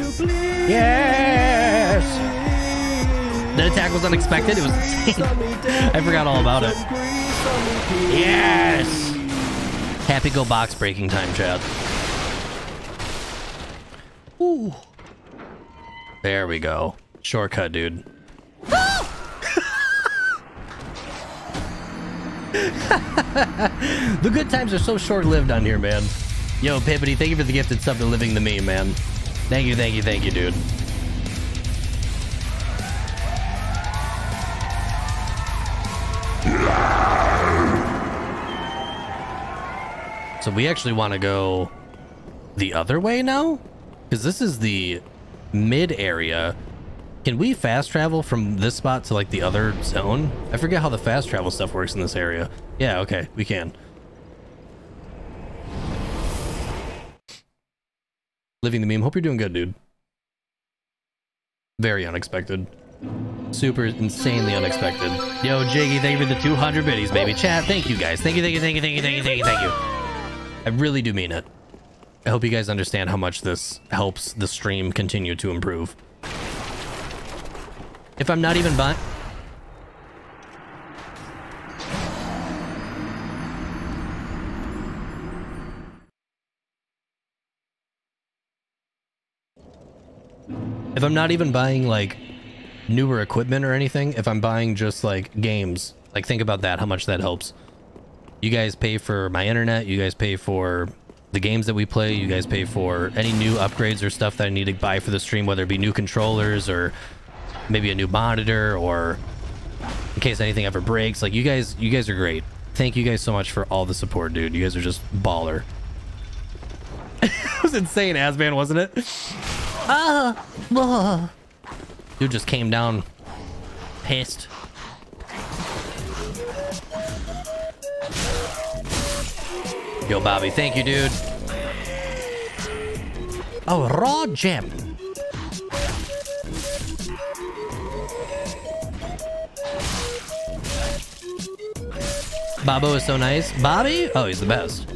Yes. The attack was unexpected. It was insane. I forgot all about it. Yes. Happy go box breaking time, Chad. Ooh. There we go. Shortcut, dude. The good times are so short-lived on here, man. Yo, Pippity, thank you for the gifted sub to Living the Meme, man. Thank you, thank you, thank you, dude. So we actually want to go the other way now? Because this is the mid area. Can we fast travel from this spot to like the other zone? I forget how the fast travel stuff works in this area. Yeah, okay, we can. Living the meme. Hope you're doing good, dude. Very unexpected. Super insanely unexpected. Yo, Jiggy, thank you for the two hundred biddies, baby. Chat, thank you guys. Thank you, thank you, thank you, thank you, thank you, thank you, thank you. I really do mean it. I hope you guys understand how much this helps the stream continue to improve. If I'm not even buying... If I'm not even buying, like, newer equipment or anything, if I'm buying just, like, games, like, think about that, how much that helps. You guys pay for my internet, you guys pay for the games that we play, you guys pay for any new upgrades or stuff that I need to buy for the stream, whether it be new controllers or maybe a new monitor, or in case anything ever breaks. Like, you guys, you guys are great. Thank you guys so much for all the support, dude. You guys are just baller. It was insane, Asman, wasn't it? Ah, ah. Dude just came down pissed. Yo, Bobby, thank you, dude. Oh, raw gem. Bobo is so nice. Bobby? Oh, he's the best.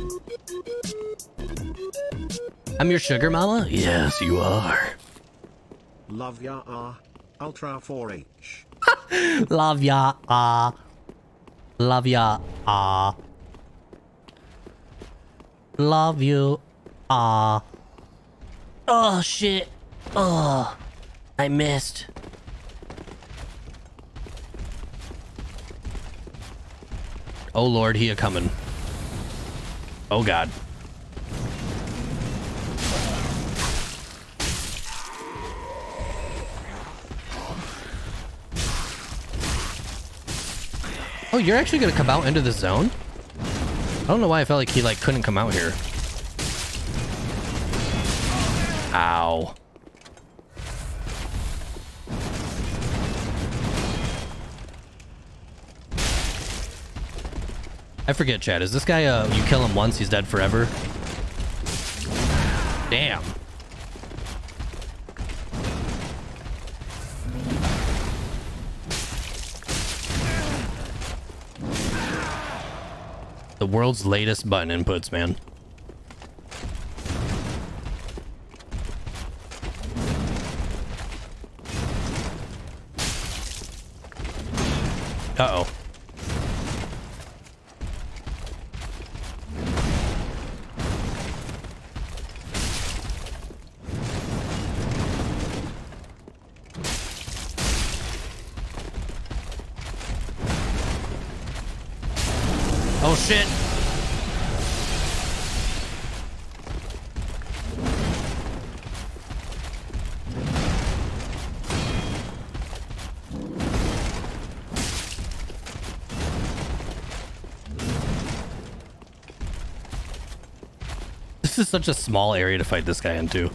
I'm your sugar mama? Yes, you are. Love ya, ah. Ultra four H. Love ya, ah. Love ya, ah. Love you, ah. Oh, shit. Oh, I missed. Oh, Lord, he a coming. Oh, God. Oh, you're actually gonna come out into the zone? I don't know why I felt like he like couldn't come out here. Ow. I forget, Chad. Is this guy, uh, you kill him once, he's dead forever? Damn. The world's latest button inputs, man. Uh-oh. Oh, shit. This is such a small area to fight this guy into.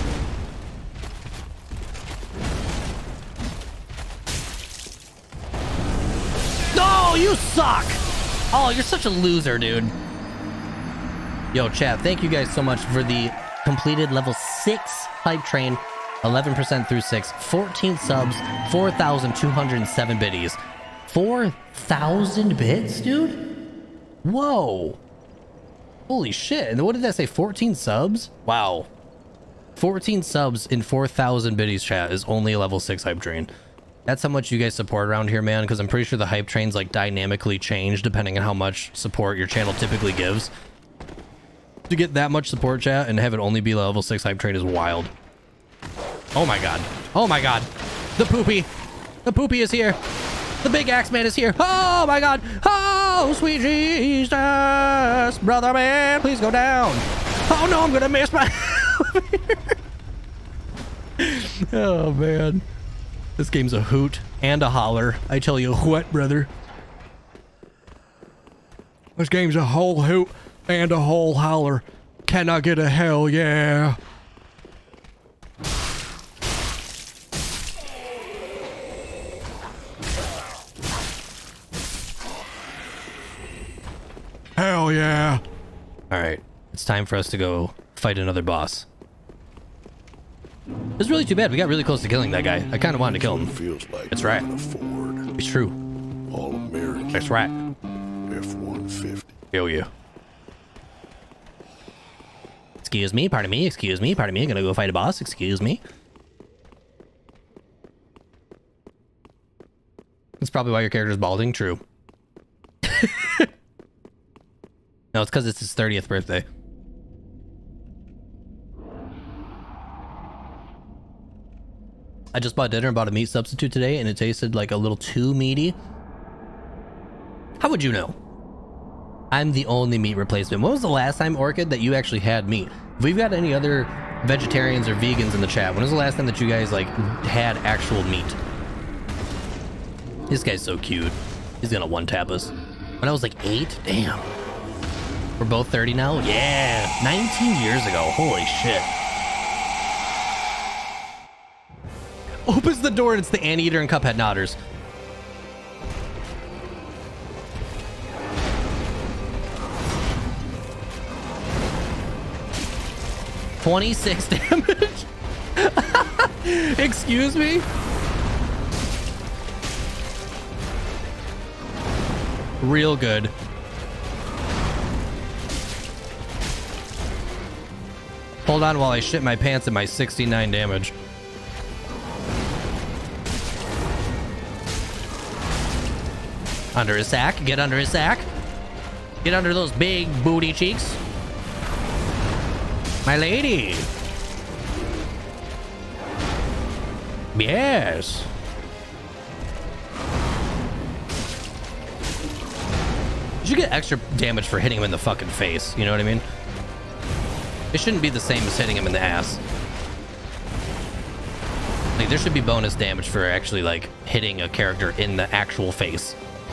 No, you suck! Oh, you're such a loser, dude. Yo, chat, thank you guys so much for the completed level six hype train. eleven percent through six. fourteen subs. four thousand two hundred seven biddies. four thousand bits, dude? Whoa. Holy shit. And what did that say? fourteen subs? Wow. fourteen subs in four thousand biddies, chat, is only a level six hype train. That's how much you guys support around here, man, because I'm pretty sure the hype trains like dynamically change depending on how much support your channel typically gives. To get that much support, chat, and have it only be level six hype train is wild. Oh my god. Oh my god. The poopy. The poopy is here. The big axe man is here. Oh my god. Oh, sweet Jesus. Brother man, please go down. Oh no, I'm gonna miss my... Oh man. This game's a hoot and a holler. I tell you what, brother. This game's a whole hoot and a whole holler. Can I get a hell yeah? Hell yeah. All right. It's time for us to go fight another boss. It's really too bad. We got really close to killing that guy. I kind of wanted to kill him. Feels like That's right. It's true. All American That's right. F one fifty. Hell yeah. Excuse me, pardon me, excuse me, pardon me. Gonna go fight a boss, excuse me. That's probably why your character's balding, true. No, it's because it's his thirtieth birthday. I just bought dinner and bought a meat substitute today, and it tasted like a little too meaty. How would you know? I'm the only meat replacement. When was the last time, Orchid, that you actually had meat? If we've got any other vegetarians or vegans in the chat, when was the last time that you guys like had actual meat? This guy's so cute. He's gonna one-tap us. When I was like eight? Damn. We're both thirty now? Yeah! nineteen years ago. Holy shit. Opens the door and it's the Anteater and Cuphead Nodders. twenty-six damage? Excuse me? Real good. Hold on while I shit my pants at my sixty-nine damage. Under his sack. Get under his sack. Get under those big booty cheeks. My lady. Yes. You should get extra damage for hitting him in the fucking face. You know what I mean? It shouldn't be the same as hitting him in the ass. Like, there should be bonus damage for actually, like, hitting a character in the actual face.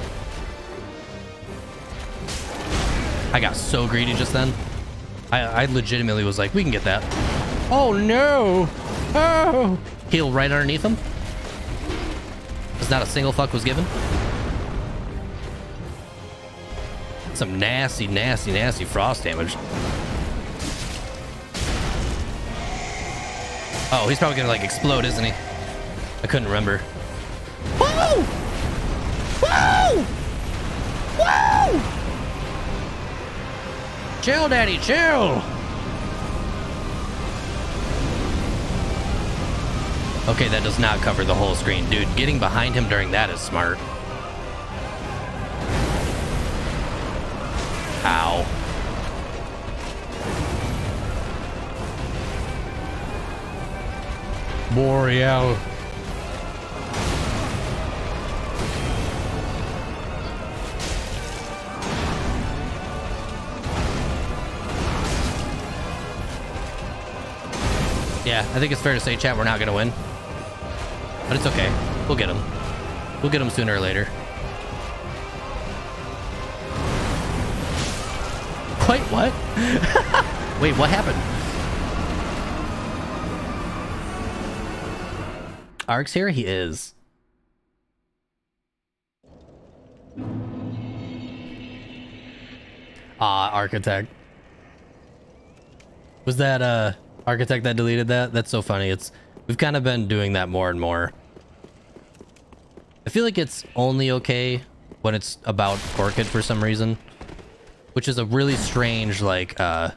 I got so greedy just then. I, I legitimately was like, we can get that. Oh, no. Oh. Heal right underneath him. Because not a single fuck was given. Some nasty, nasty, nasty frost damage. Oh, he's probably gonna like explode, isn't he? I couldn't remember. Woo! Woo! Woo! Chill, daddy, chill. Okay, that does not cover the whole screen. Dude, getting behind him during that is smart. Ow. Boreal. Yeah, I think it's fair to say, chat, we're not gonna win. But it's okay. We'll get him. We'll get him sooner or later. Wait, what? Wait, what happened? Ark's here? He is. Ah, Architect. Was that, uh... Architect that deleted that? That's so funny. It's we've kind of been doing that more and more. I feel like it's only okay when it's about Orchid for some reason, which is a really strange, like, uh,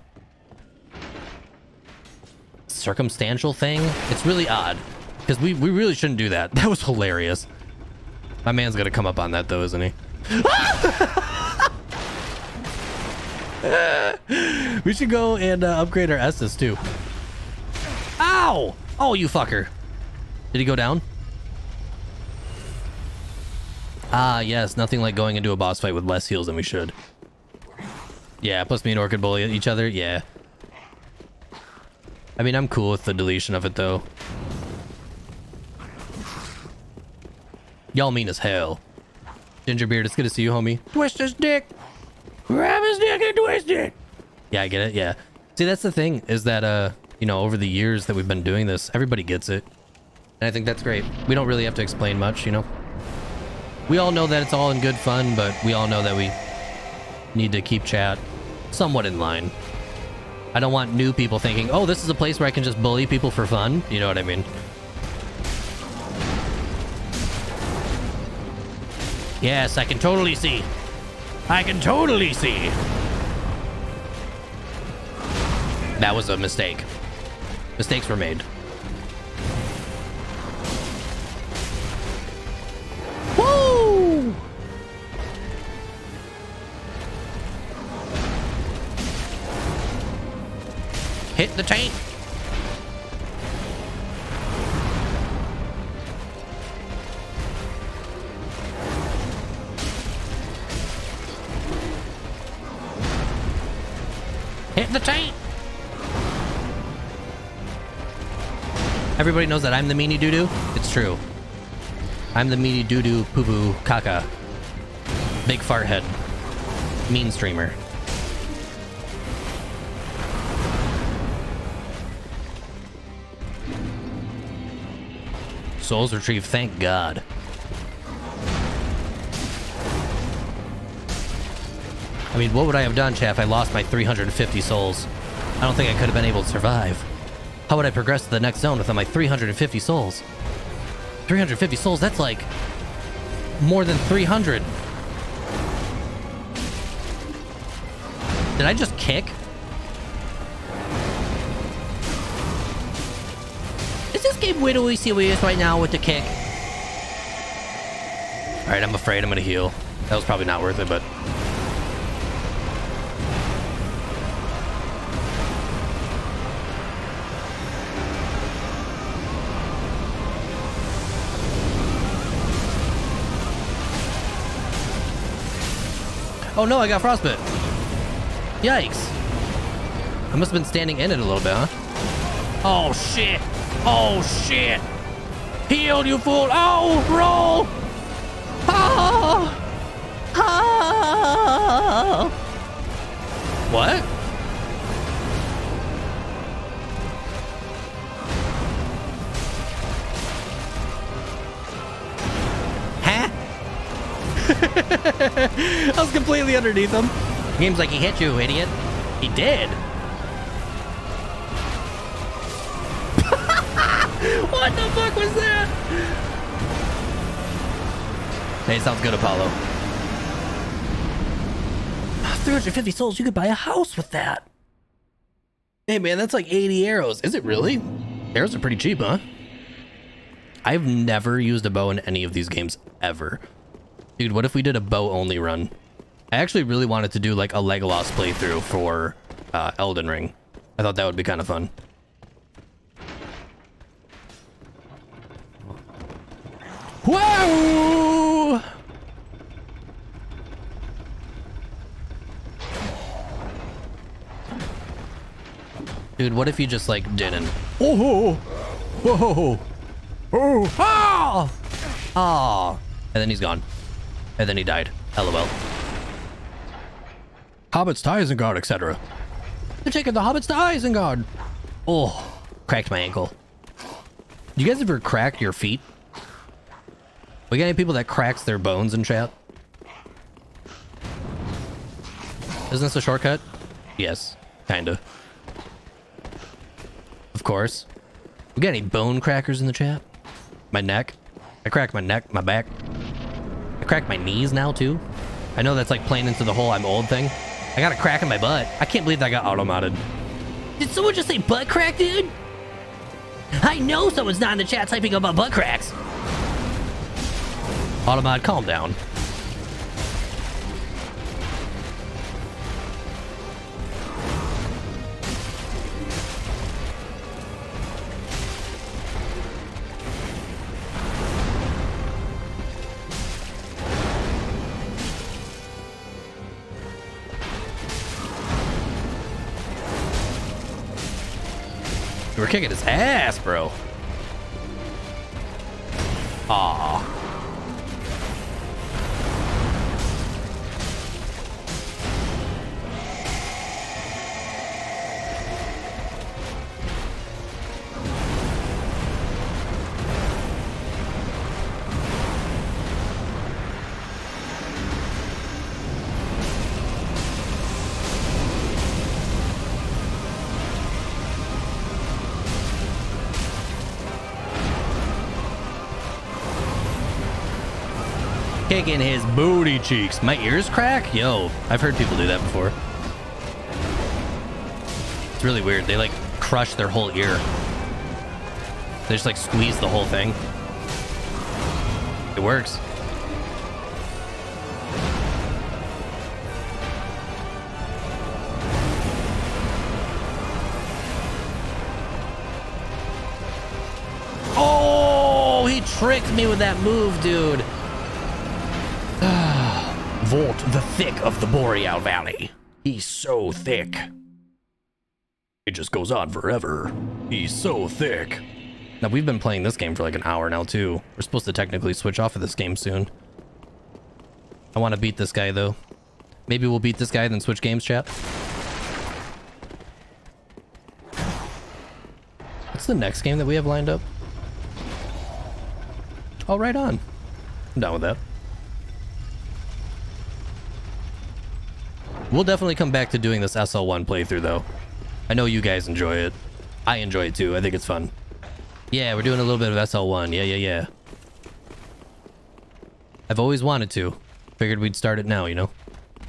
circumstantial thing. It's really odd because we, we really shouldn't do that. That was hilarious. My man's gonna come up on that though, isn't he? We should go and uh, upgrade our Estus too. Ow! Oh, you fucker. Did he go down? Ah, yes. Nothing like going into a boss fight with less heals than we should. Yeah, plus me and Orchid bully each other. Yeah. I mean, I'm cool with the deletion of it, though. Y'all mean as hell. Gingerbeard, it's good to see you, homie. Twist his dick. Grab his dick and twist it. Yeah, I get it. Yeah. See, that's the thing, is that, uh... you know, over the years that we've been doing this, everybody gets it. And I think that's great. We don't really have to explain much, you know? We all know that it's all in good fun, but we all know that we need to keep chat somewhat in line. I don't want new people thinking, oh, this is a place where I can just bully people for fun. You know what I mean? Yes, I can totally see. I can totally see. That was a mistake. Mistakes were made. Woo! Hit the tank. Hit the tank. Everybody knows that I'm the meanie doo-doo. It's true. I'm the meanie doo-doo poo-poo caca. Big fart head. Mean streamer. Souls retrieved, thank God. I mean, what would I have done, chat, if I lost my three hundred fifty souls? I don't think I could have been able to survive. How would I progress to the next zone without my three hundred fifty souls? three hundred fifty souls, that's like more than three hundred. Did I just kick? Is this game widowy serious right now with the kick? Alright, I'm afraid I'm gonna heal. That was probably not worth it, but... Oh no, I got frostbite. Yikes. I must have been standing in it a little bit, huh? Oh shit. Oh shit. Heal, you fool. Oh, roll. Oh. Oh. What? I was completely underneath him. The game's like, he hit you, idiot. He did. What the fuck was that? Hey, sounds good, Apollo. three hundred fifty souls, you could buy a house with that. Hey, man, that's like eighty arrows. Is it really? Arrows are pretty cheap, huh? I've never used a bow in any of these games, ever. Dude, what if we did a bow-only run? I actually really wanted to do like a Legolas playthrough for uh, Elden Ring. I thought that would be kind of fun. Whoa! Dude, what if you just like didn't? Oh! Whoa! Oh! Ah! Ah! And then he's gone. And then he died. LOL. Hobbits to Isengard, et cetera. They're taking the hobbits to Isengard. Oh, cracked my ankle. You guys ever crack your feet? We got any people that cracks their bones in chat? Isn't this a shortcut? Yes, kinda. Of course. We got any bone crackers in the chat? My neck? I cracked my neck, my back. I cracked my knees now too. I know that's like playing into the whole I'm old thing. I got a crack in my butt. I can't believe that got auto-modded. Did someone just say butt crack, dude? I know someone's not in the chat typing about butt cracks. Automod, calm down. We're kicking his ass, bro. Aww. Kicking his booty cheeks. My ears crack? Yo, I've heard people do that before. It's really weird. They like crush their whole ear. They just like squeeze the whole thing. It works. Oh, he tricked me with that move, dude. Volt, the thick of the Boreal Valley. He's so thick. It just goes on forever. He's so thick. Now, we've been playing this game for like an hour now, too. We're supposed to technically switch off of this game soon. I want to beat this guy, though. Maybe we'll beat this guy, then switch games, chat. What's the next game that we have lined up? Oh, right on. I'm down with that. We'll definitely come back to doing this S L one playthrough, though. I know you guys enjoy it. I enjoy it, too. I think it's fun. Yeah, we're doing a little bit of S L one. Yeah, yeah, yeah. I've always wanted to. Figured we'd start it now, you know?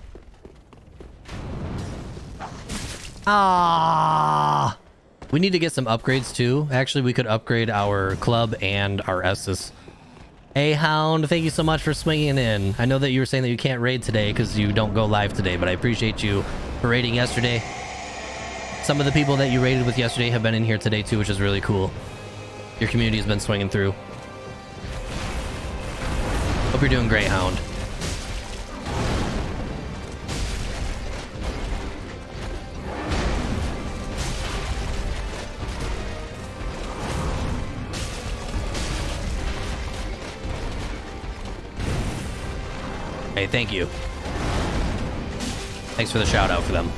Ah! We need to get some upgrades, too. Actually, we could upgrade our club and our Estus. Hey, Hound, thank you so much for swinging in. I know that you were saying that you can't raid today because you don't go live today, but I appreciate you for raiding yesterday. Some of the people that you raided with yesterday have been in here today, too, which is really cool. Your community has been swinging through. Hope you're doing great, Hound. Hey, thank you. Thanks for the shout out for them.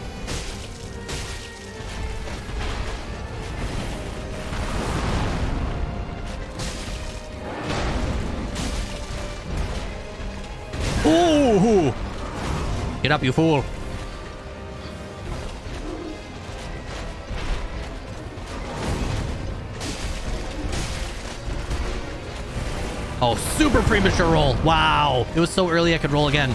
Ooh! Get up, you fool. Oh, super premature roll. Wow. It was so early I could roll again.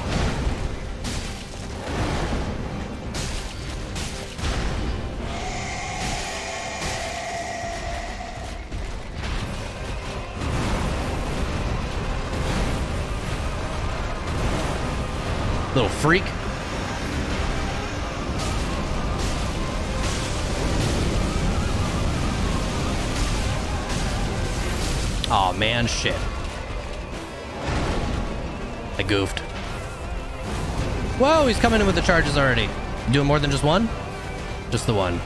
Little freak. Oh man, shit. I goofed. Whoa, he's coming in with the charges already. Doing more than just one? Just the one.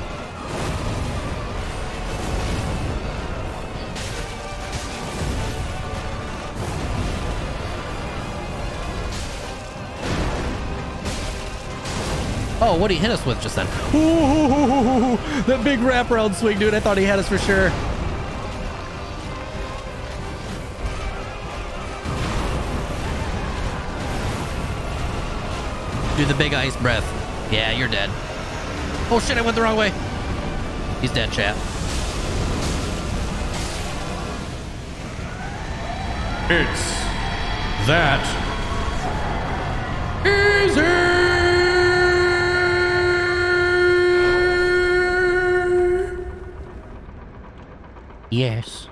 Oh, what'd he hit us with just then? Ooh, that big wraparound swing, dude. I thought he had us for sure. Do the big ice breath. Yeah, you're dead. Oh shit, I went the wrong way. He's dead, chat. It's that easy. Yes.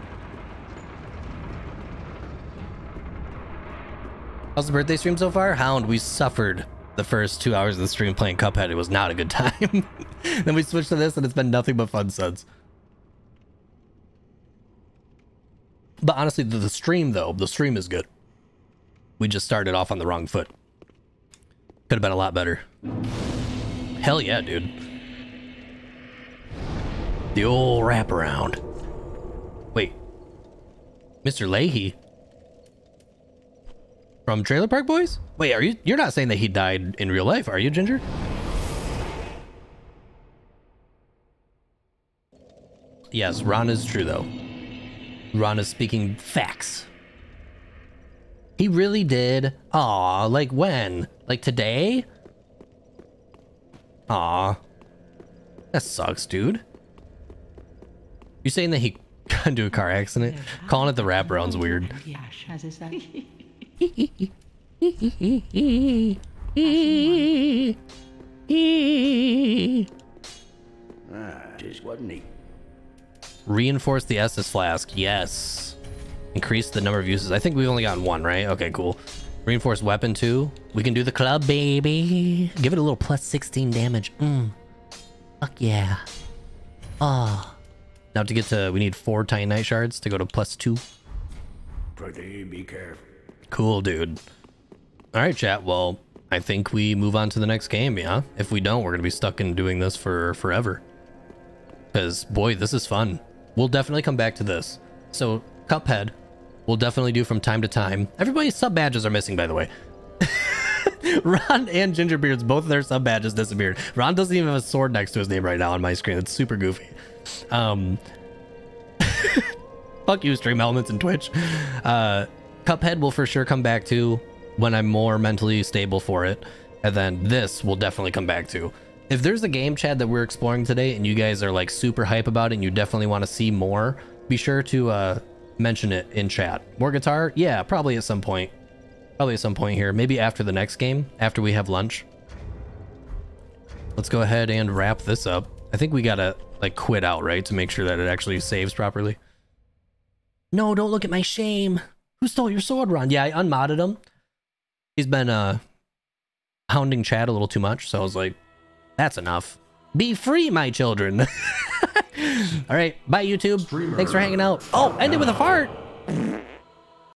How's the birthday stream so far? Hound, we suffered the first two hours of the stream playing Cuphead. It was not a good time. Then we switched to this and it's been nothing but fun since. But honestly, the, the stream though, the stream is good. We just started off on the wrong foot. Could have been a lot better. Hell yeah, dude. The old wraparound. Wait. Mister Leahy? From Trailer Park Boys? Wait, are you, you're not saying that he died in real life, are you, Ginger? Yes, Ron is true, though. Ron is speaking facts. He really did? Aw, like when? Like today? Aw. That sucks, dude. You saying that he got into a car accident? Calling it the wraparound's weird. Ah, just wasn't he? Reinforce the Estus flask. Yes. Increase the number of uses. I think we've only gotten one, right? Okay, cool. Reinforced weapon two. We can do the club, baby. Give it a little plus sixteen damage. Mm. Fuck yeah. Ah. Oh. Now to get to, we need four Titanite shards to go to plus two. Pretty be careful. Cool, dude. All right, chat. Well, I think we move on to the next game, yeah? If we don't, we're going to be stuck in doing this for forever. Because, boy, this is fun. We'll definitely come back to this. So, Cuphead, we'll definitely do from time to time. Everybody's sub badges are missing, by the way. Ron and Gingerbeard's, both of their sub badges disappeared. Ron doesn't even have a sword next to his name right now on my screen. It's super goofy. Um, fuck you, Stream Elements and Twitch. Uh, Cuphead will for sure come back to when I'm more mentally stable for it. And then this will definitely come back to. If there's a game, Chad, that we're exploring today and you guys are like super hype about it and you definitely want to see more, be sure to uh, mention it in chat. More guitar? Yeah, probably at some point. Probably at some point here. Maybe after the next game, after we have lunch. Let's go ahead and wrap this up. I think we gotta like quit out, right? To make sure that it actually saves properly. No, don't look at my shame. Who stole your sword, Ron? Yeah, I unmodded him. He's been uh, hounding Chad a little too much, so I was like, that's enough. Be free, my children. All right, bye, YouTube. Thanks for hanging out. Oh, ended with a fart.